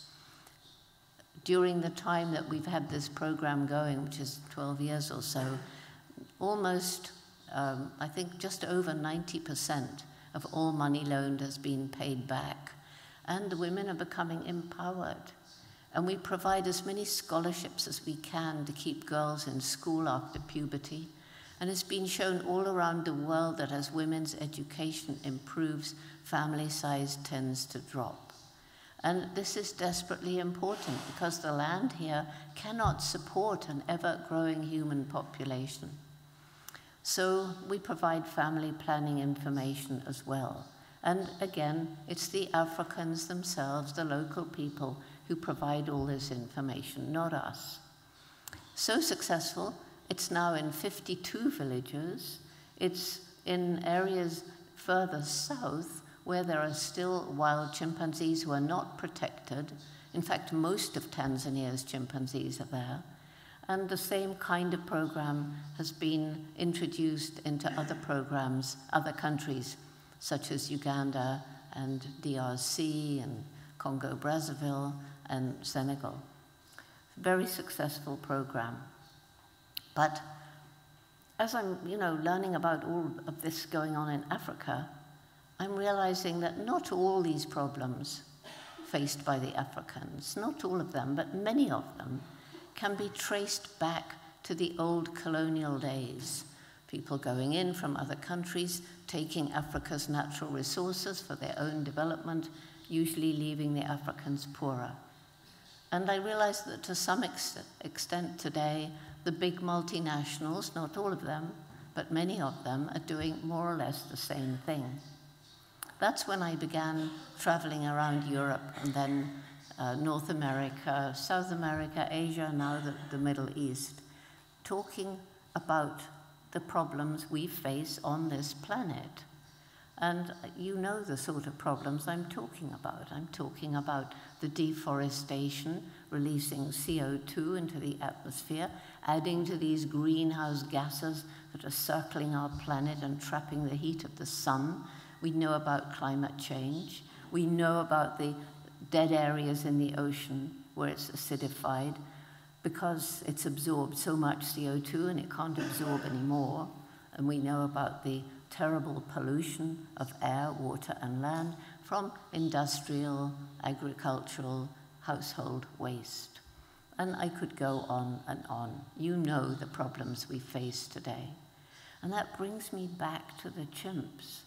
During the time that we've had this program going, which is 12 years or so, almost, I think just over 90% of all money loaned has been paid back. And the women are becoming empowered. And we provide as many scholarships as we can to keep girls in school after puberty. And it's been shown all around the world that as women's education improves, family size tends to drop. And this is desperately important because the land here cannot support an ever-growing human population. So we provide family planning information as well. And again, it's the Africans themselves, the local people, who provide all this information, not us. So successful, it's now in 52 villages. It's in areas further south where there are still wild chimpanzees who are not protected. In fact, most of Tanzania's chimpanzees are there. And the same kind of program has been introduced into other programs, other countries, such as Uganda and DRC and Congo-Brazzaville and Senegal. Very successful program. But as I'm, learning about all of this going on in Africa, I'm realizing that not all these problems faced by the Africans, not all of them, but many of them, can be traced back to the old colonial days. People going in from other countries, taking Africa's natural resources for their own development, usually leaving the Africans poorer. And I realized that to some extent today, the big multinationals, not all of them, but many of them are doing more or less the same thing. That's when I began traveling around Europe and then North America, South America, Asia, now the Middle East, talking about the problems we face on this planet. And you know the sort of problems I'm talking about. I'm talking about the deforestation, releasing CO2 into the atmosphere, adding to these greenhouse gases that are circling our planet and trapping the heat of the sun. We know about climate change. We know about the dead areas in the ocean where it's acidified because it's absorbed so much CO2 and it can't absorb anymore. And we know about the terrible pollution of air, water, and land from industrial, agricultural, household waste. And I could go on and on. You know the problems we face today. And that brings me back to the chimps.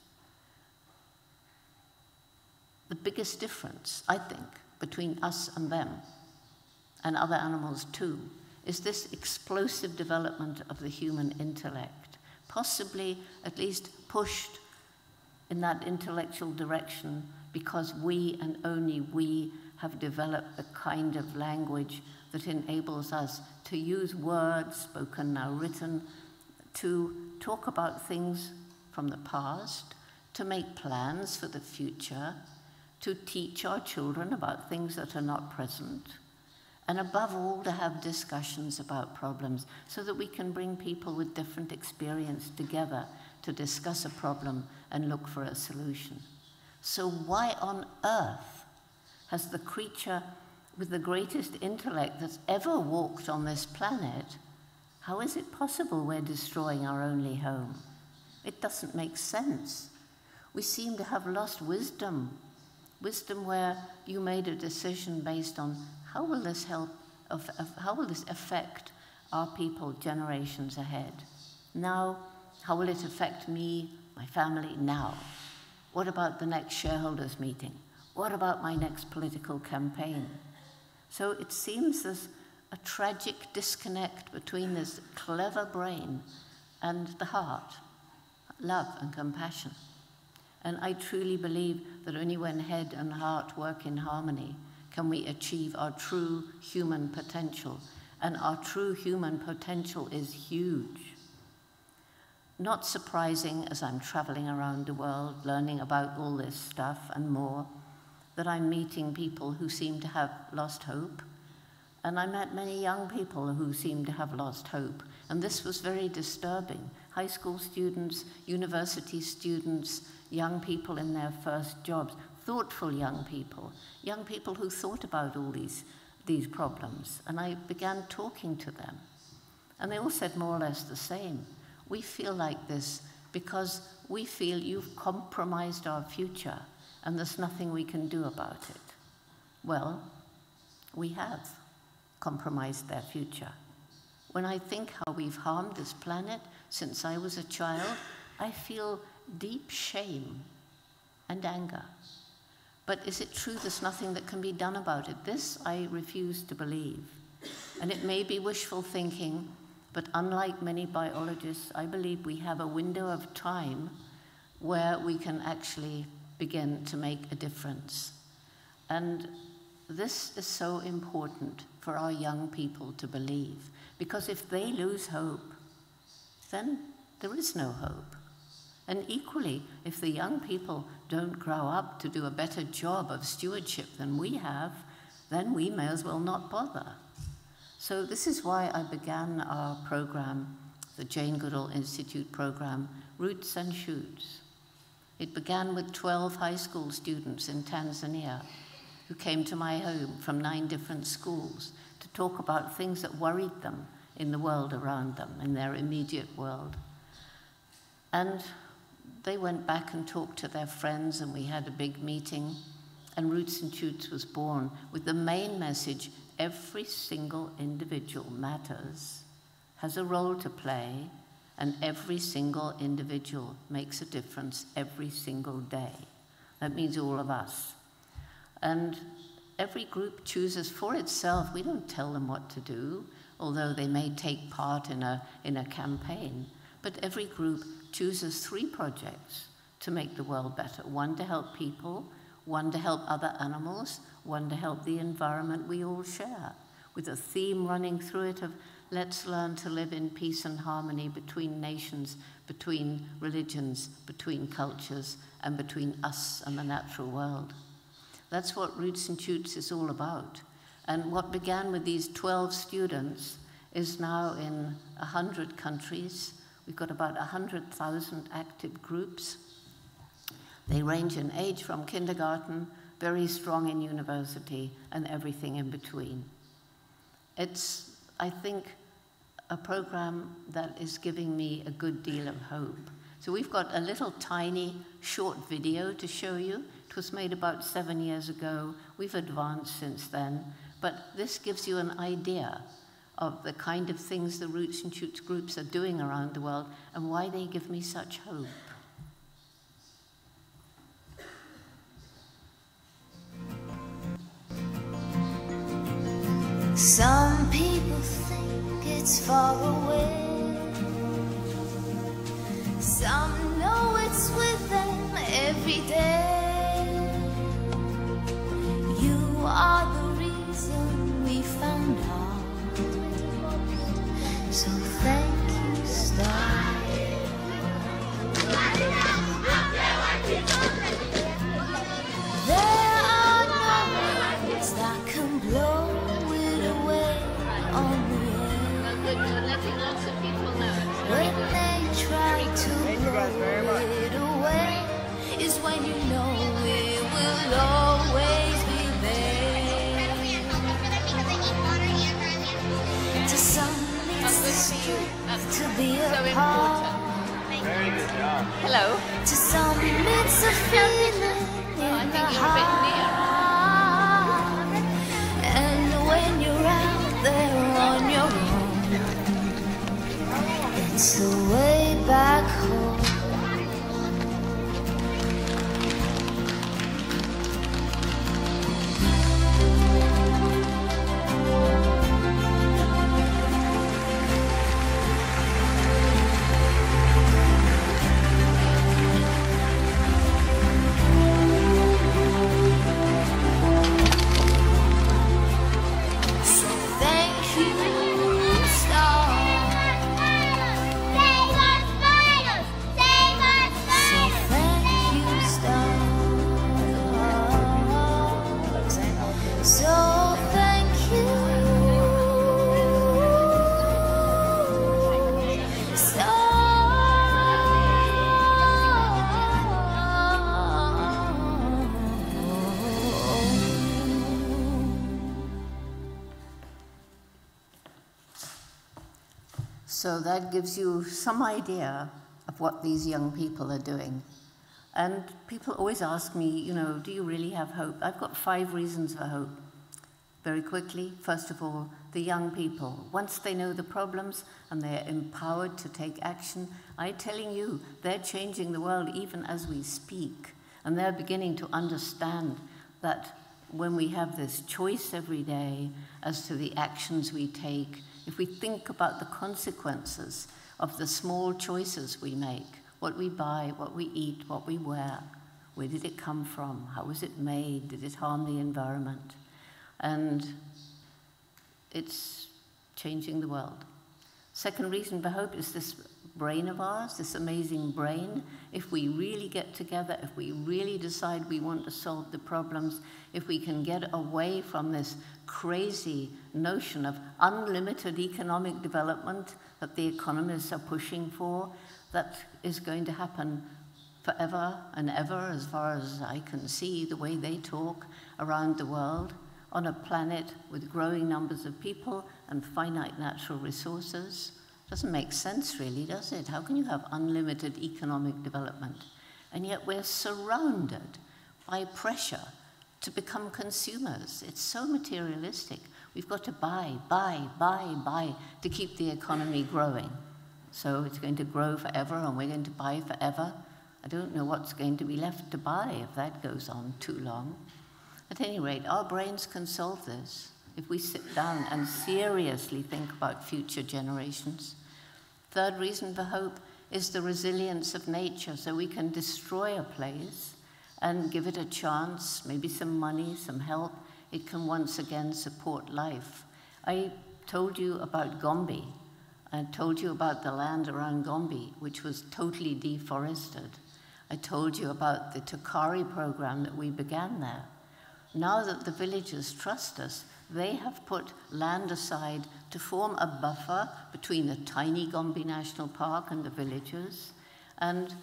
The biggest difference, I think, between us and them, and other animals too, is this explosive development of the human intellect, possibly at least pushed in that intellectual direction because we and only we have developed the kind of language that enables us to use words, spoken now written, to talk about things from the past, to make plans for the future, to teach our children about things that are not present, and above all, to have discussions about problems so that we can bring people with different experience together to discuss a problem and look for a solution. So why on earth has the creature with the greatest intellect that's ever walked on this planet, how is it possible we're destroying our only home? It doesn't make sense. We seem to have lost wisdom. Wisdom where you made a decision based on how will this affect our people generations ahead? Now, how will it affect me, my family now? What about the next shareholders meeting? What about my next political campaign? So it seems there's a tragic disconnect between this clever brain and the heart, love and compassion. And I truly believe that only when head and heart work in harmony can we achieve our true human potential. And our true human potential is huge. Not surprising, as I'm traveling around the world, learning about all this stuff and more, that I'm meeting people who seem to have lost hope. And I met many young people who seem to have lost hope. And this was very disturbing. High school students, university students, young people in their first jobs, thoughtful young people who thought about all these problems. And I began talking to them. And they all said more or less the same. We feel like this because we feel you've compromised our future and there's nothing we can do about it. Well, we have compromised their future. When I think how we've harmed this planet since I was a child, I feel deep shame and anger. But is it true there's nothing that can be done about it? This I refuse to believe. And it may be wishful thinking, but unlike many biologists, I believe we have a window of time where we can actually begin to make a difference. And this is so important for our young people to believe, because if they lose hope, then there is no hope. And equally, if the young people don't grow up to do a better job of stewardship than we have, then we may as well not bother. So this is why I began our program, the Jane Goodall Institute program, Roots and Shoots. It began with 12 high school students in Tanzania who came to my home from 9 different schools to talk about things that worried them in the world around them, in their immediate world. And they went back and talked to their friends, and we had a big meeting, and Roots and Shoots was born with the main message: every single individual matters, has a role to play, and every single individual makes a difference every single day. That means all of us. And every group chooses for itself. We don't tell them what to do, although they may take part in a campaign. But every group chooses 3 projects to make the world better. 1 to help people, 1 to help other animals, 1 to help the environment we all share, with a theme running through it of let's learn to live in peace and harmony between nations, between religions, between cultures, and between us and the natural world. That's what Roots and Shoots is all about. And what began with these 12 students is now in 100 countries. We've got about 100,000 active groups. They range in age from kindergarten, very strong in university, and everything in between. It's, I think, a program that is giving me a good deal of hope. So we've got a little tiny short video to show you. It was made about 7 years ago. We've advanced since then. But this gives you an idea of the kind of things the Roots and Shoots groups are doing around the world and why they give me such hope. Some people think it's far away. Some know it's with them every day. You are the reason we found out. So thank you, Star. There are no words that can blow it away on the air. When they try to blow it away is when you know it will always be there. To some it's the strength to be apart. Very good job. Hello. To some it's a feeling in the heart. And when you're out there on your own, it's the way back home. So that gives you some idea of what these young people are doing. And people always ask me, you know, do you really have hope? I've got 5 reasons for hope. Very quickly, first of all, the young people. Once they know the problems and they're empowered to take action, I'm telling you, they're changing the world even as we speak. And they're beginning to understand that when we have this choice every day as to the actions we take, if we think about the consequences of the small choices we make, what we buy, what we eat, what we wear, where did it come from, how was it made, did it harm the environment? And it's changing the world. Second reason for hope is this brain of ours, this amazing brain. If we really get together, if we really decide we want to solve the problems, if we can get away from this crazy notion of unlimited economic development that the economists are pushing for, that is going to happen forever and ever, as far as I can see, the way they talk around the world, on a planet with growing numbers of people and finite natural resources. Doesn't make sense, really, does it? How can you have unlimited economic development? And yet we're surrounded by pressure to become consumers. It's so materialistic. We've got to buy to keep the economy growing. So it's going to grow forever and we're going to buy forever. I don't know what's going to be left to buy if that goes on too long. At any rate, our brains can solve this if we sit down and seriously think about future generations. Third reason for hope is the resilience of nature, so we can destroy a place and give it a chance, maybe some money, some help. It can once again support life. I told you about Gombe. I told you about the land around Gombe, which was totally deforested. I told you about the Tokari program that we began there. Now that the villagers trust us, they have put land aside to form a buffer between the tiny Gombe National Park and the villages. And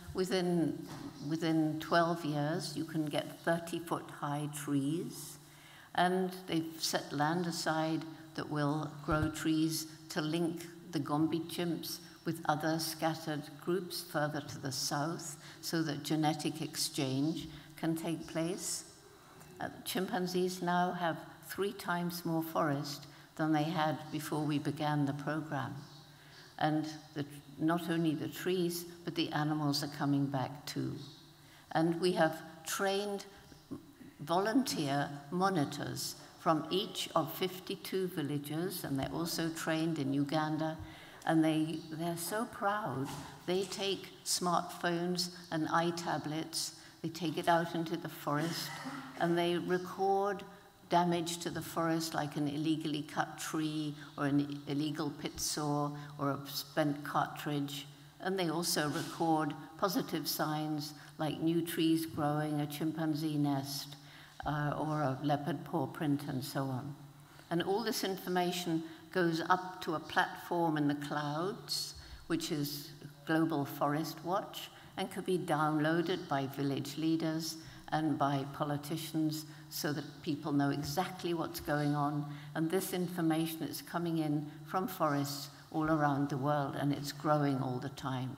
within 12 years, you can get 30-foot high trees. And they've set land aside that will grow trees to link the Gombe chimps with other scattered groups further to the south so that genetic exchange can take place. Chimpanzees now have 3 times more forest than they had before we began the program. And not only the trees, but the animals are coming back too. And we have trained volunteer monitors from each of 52 villages, and they're also trained in Uganda, and they're so proud. They take smartphones and iTablets, they take it out into the forest, and they record damage to the forest, like an illegally cut tree or an illegal pit saw or a spent cartridge. And they also record positive signs like new trees growing, a chimpanzee nest, or a leopard paw print, and so on. And all this information goes up to a platform in the clouds, which is Global Forest Watch, and could be downloaded by village leaders and by politicians so that people know exactly what's going on. And this information is coming in from forests all around the world, and it's growing all the time.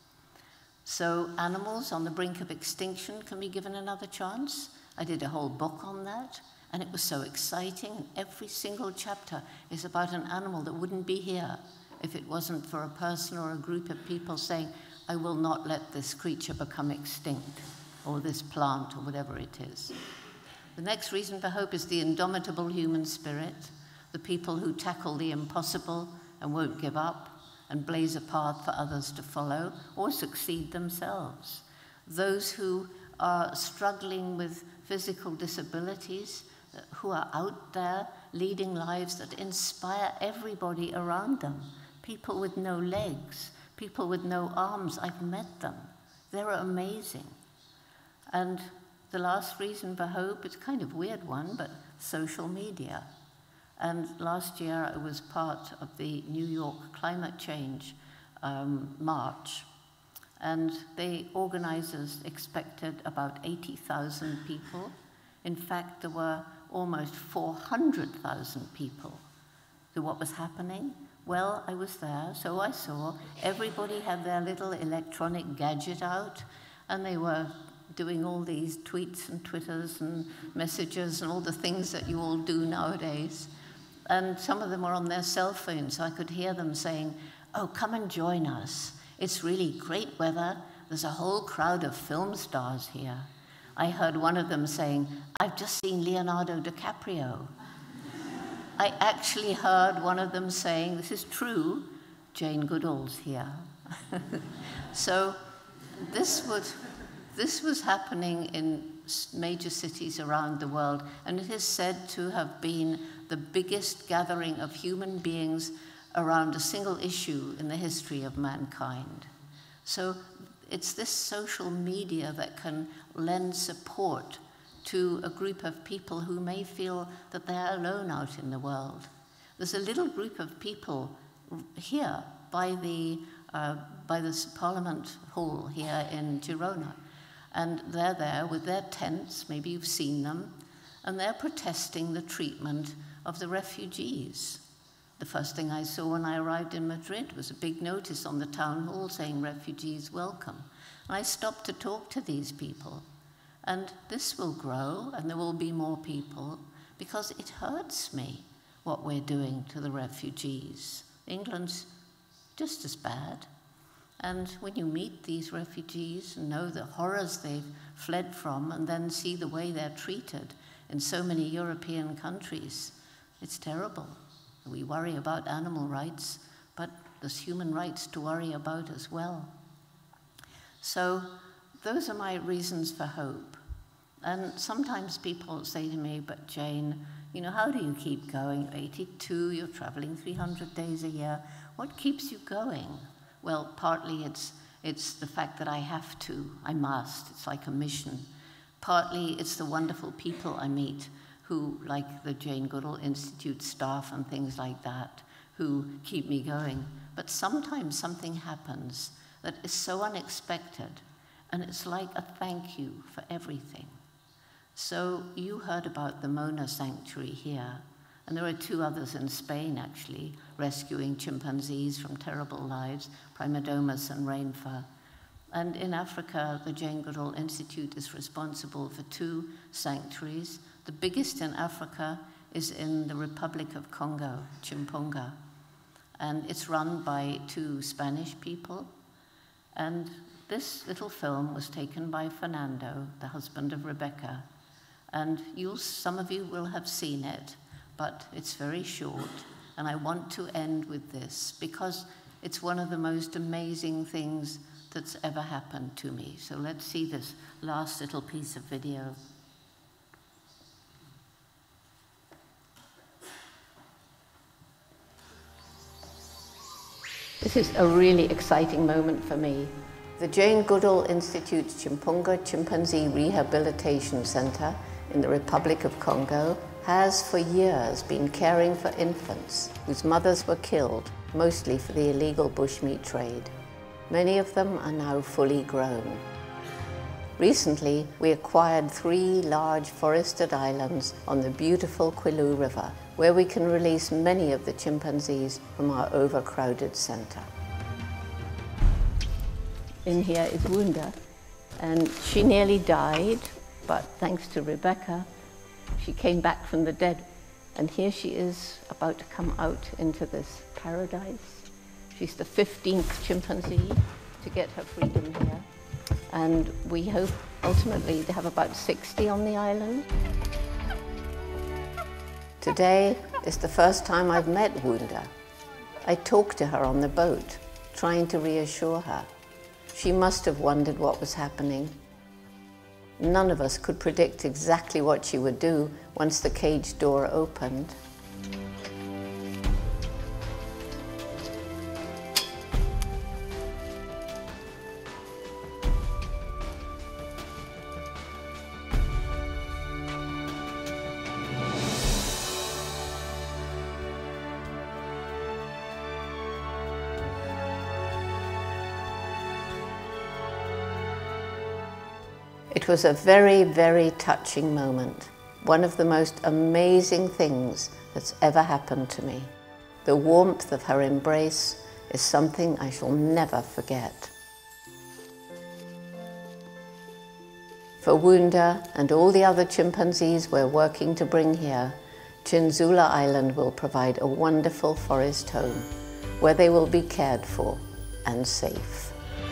So animals on the brink of extinction can be given another chance. I did a whole book on that, and it was so exciting. And every single chapter is about an animal that wouldn't be here if it wasn't for a person or a group of people saying, I will not let this creature become extinct, or this plant, or whatever it is. The next reason for hope is the indomitable human spirit, the people who tackle the impossible and won't give up and blaze a path for others to follow or succeed themselves. Those who are struggling with physical disabilities, who are out there leading lives that inspire everybody around them. People with no legs, people with no arms, I've met them. They're amazing. And the last reason for hope, it's kind of a weird one, but social media. And last year I was part of the New York Climate Change March. And the organizers expected about 80,000 people. In fact, there were almost 400,000 people. So what was happening? Well, I was there, so I saw everybody had their little electronic gadget out, and they were doing all these tweets and Twitters and messages and all the things that you all do nowadays. And some of them were on their cell phones, so I could hear them saying, oh, come and join us. It's really great weather. There's a whole crowd of film stars here. I heard one of them saying, I've just seen Leonardo DiCaprio. I actually heard one of them saying, this is true, Jane Goodall's here. So this was happening in major cities around the world, and it is said to have been the biggest gathering of human beings around a single issue in the history of mankind. So it's this social media that can lend support to a group of people who may feel that they're alone out in the world. There's a little group of people here by this Parliament Hall here in Girona, and they're there with their tents, maybe you've seen them, and they're protesting the treatment of the refugees. The first thing I saw when I arrived in Madrid was a big notice on the town hall saying refugees welcome. And I stopped to talk to these people. And this will grow, and there will be more people, because it hurts me what we're doing to the refugees. England's just as bad. And when you meet these refugees and know the horrors they've fled from, and then see the way they're treated in so many European countries, it's terrible. We worry about animal rights, but there's human rights to worry about as well. So those are my reasons for hope. And sometimes people say to me, but Jane, you know, how do you keep going? You're 82, you're traveling 300 days a year. What keeps you going? Well, partly it's the fact that I have to, I must, it's like a mission. Partly it's the wonderful people I meet who, like the Jane Goodall Institute staff and things like that, who keep me going. But sometimes something happens that is so unexpected, and it's like a thank you for everything. So you heard about the Mona Sanctuary here, and there are 2 others in Spain, actually, rescuing chimpanzees from terrible lives, Primodomus and Rainfur. And in Africa, the Jane Goodall Institute is responsible for 2 sanctuaries. The biggest in Africa is in the Republic of Congo, Chimpunga. And it's run by 2 Spanish people. And this little film was taken by Fernando, the husband of Rebecca. And some of you will have seen it, but it's very short. And I want to end with this, because it's one of the most amazing things that's ever happened to me. So let's see this last little piece of video. This is a really exciting moment for me. The Jane Goodall Institute's Chimpunga Chimpanzee Rehabilitation Center in the Republic of Congo has for years been caring for infants whose mothers were killed, mostly for the illegal bushmeat trade. Many of them are now fully grown. Recently, we acquired 3 large forested islands on the beautiful Kwilu River, where we can release many of the chimpanzees from our overcrowded center. In here is Wunda, and she nearly died, but thanks to Rebecca, she came back from the dead. And here she is about to come out into this paradise. She's the 15th chimpanzee to get her freedom here. And we hope ultimately to have about 60 on the island. Today is the first time I've met Wunda. I talked to her on the boat, trying to reassure her. She must have wondered what was happening. None of us could predict exactly what she would do once the cage door opened. It was a very, very touching moment. One of the most amazing things that's ever happened to me. The warmth of her embrace is something I shall never forget. For Wunda and all the other chimpanzees we're working to bring here, Chinzula Island will provide a wonderful forest home where they will be cared for and safe.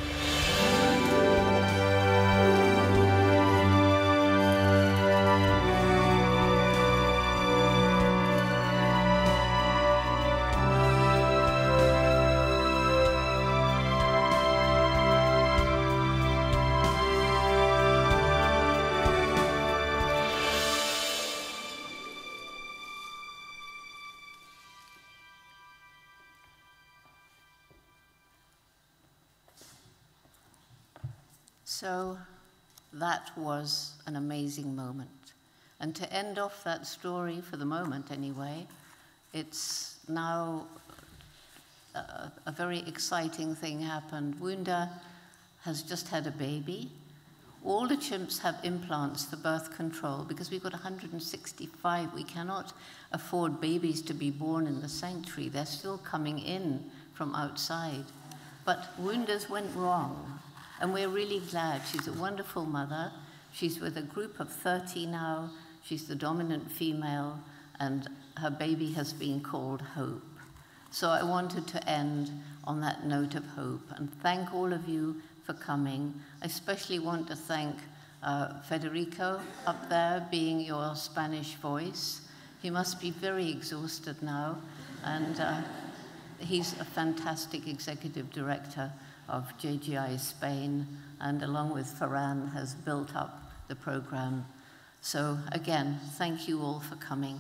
So that was an amazing moment. And to end off that story, for the moment anyway, it's now a very exciting thing happened. Wunda has just had a baby. All the chimps have implants for birth control because we've got 165. We cannot afford babies to be born in the sanctuary. They're still coming in from outside. But Wunda's went wrong. And we're really glad. She's a wonderful mother. She's with a group of 30 now. She's the dominant female, and her baby has been called Hope. So I wanted to end on that note of hope and thank all of you for coming. I especially want to thank Federico up there, being your Spanish voice. He must be very exhausted now, and he's a fantastic executive director of JGI Spain, and along with Ferran has built up the program. So again, thank you all for coming.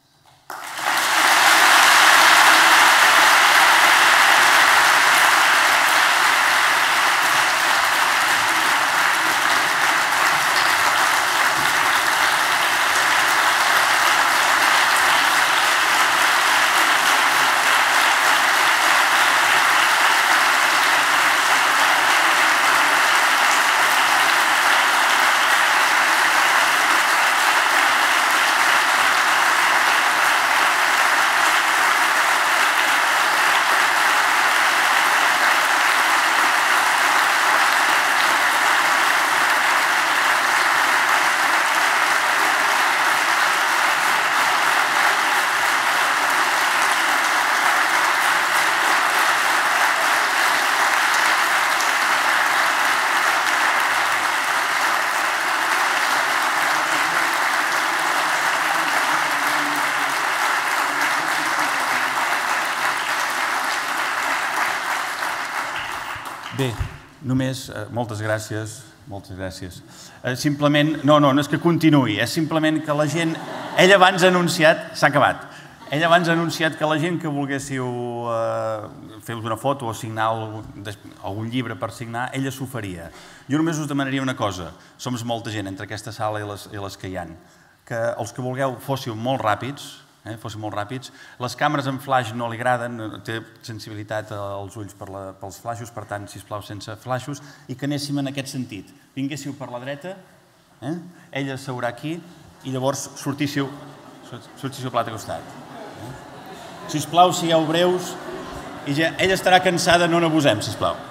Bé, només, moltes gràcies, Simplement, no és que continuï, és simplement que la gent, ell abans ha anunciat, s'ha acabat, ell abans ha anunciat que la gent que volguéssiu fer-vos una foto o signar algun llibre per signar, ella s'oferia. Jo només us demanaria una cosa, som molta gent entre aquesta sala i les que hi ha, que els que vulgueu fóssiu molt ràpids, les càmeres en flash no li agraden, té sensibilitat als ulls pels flaixos, per tant, sisplau, sense flaixos, i que anéssim en aquest sentit. Vinguéssiu per la dreta, ella seurà aquí, i llavors sortíssiu a l'altre costat. Sisplau, sigueu breus, i ella estarà cansada, no n'abusem, sisplau.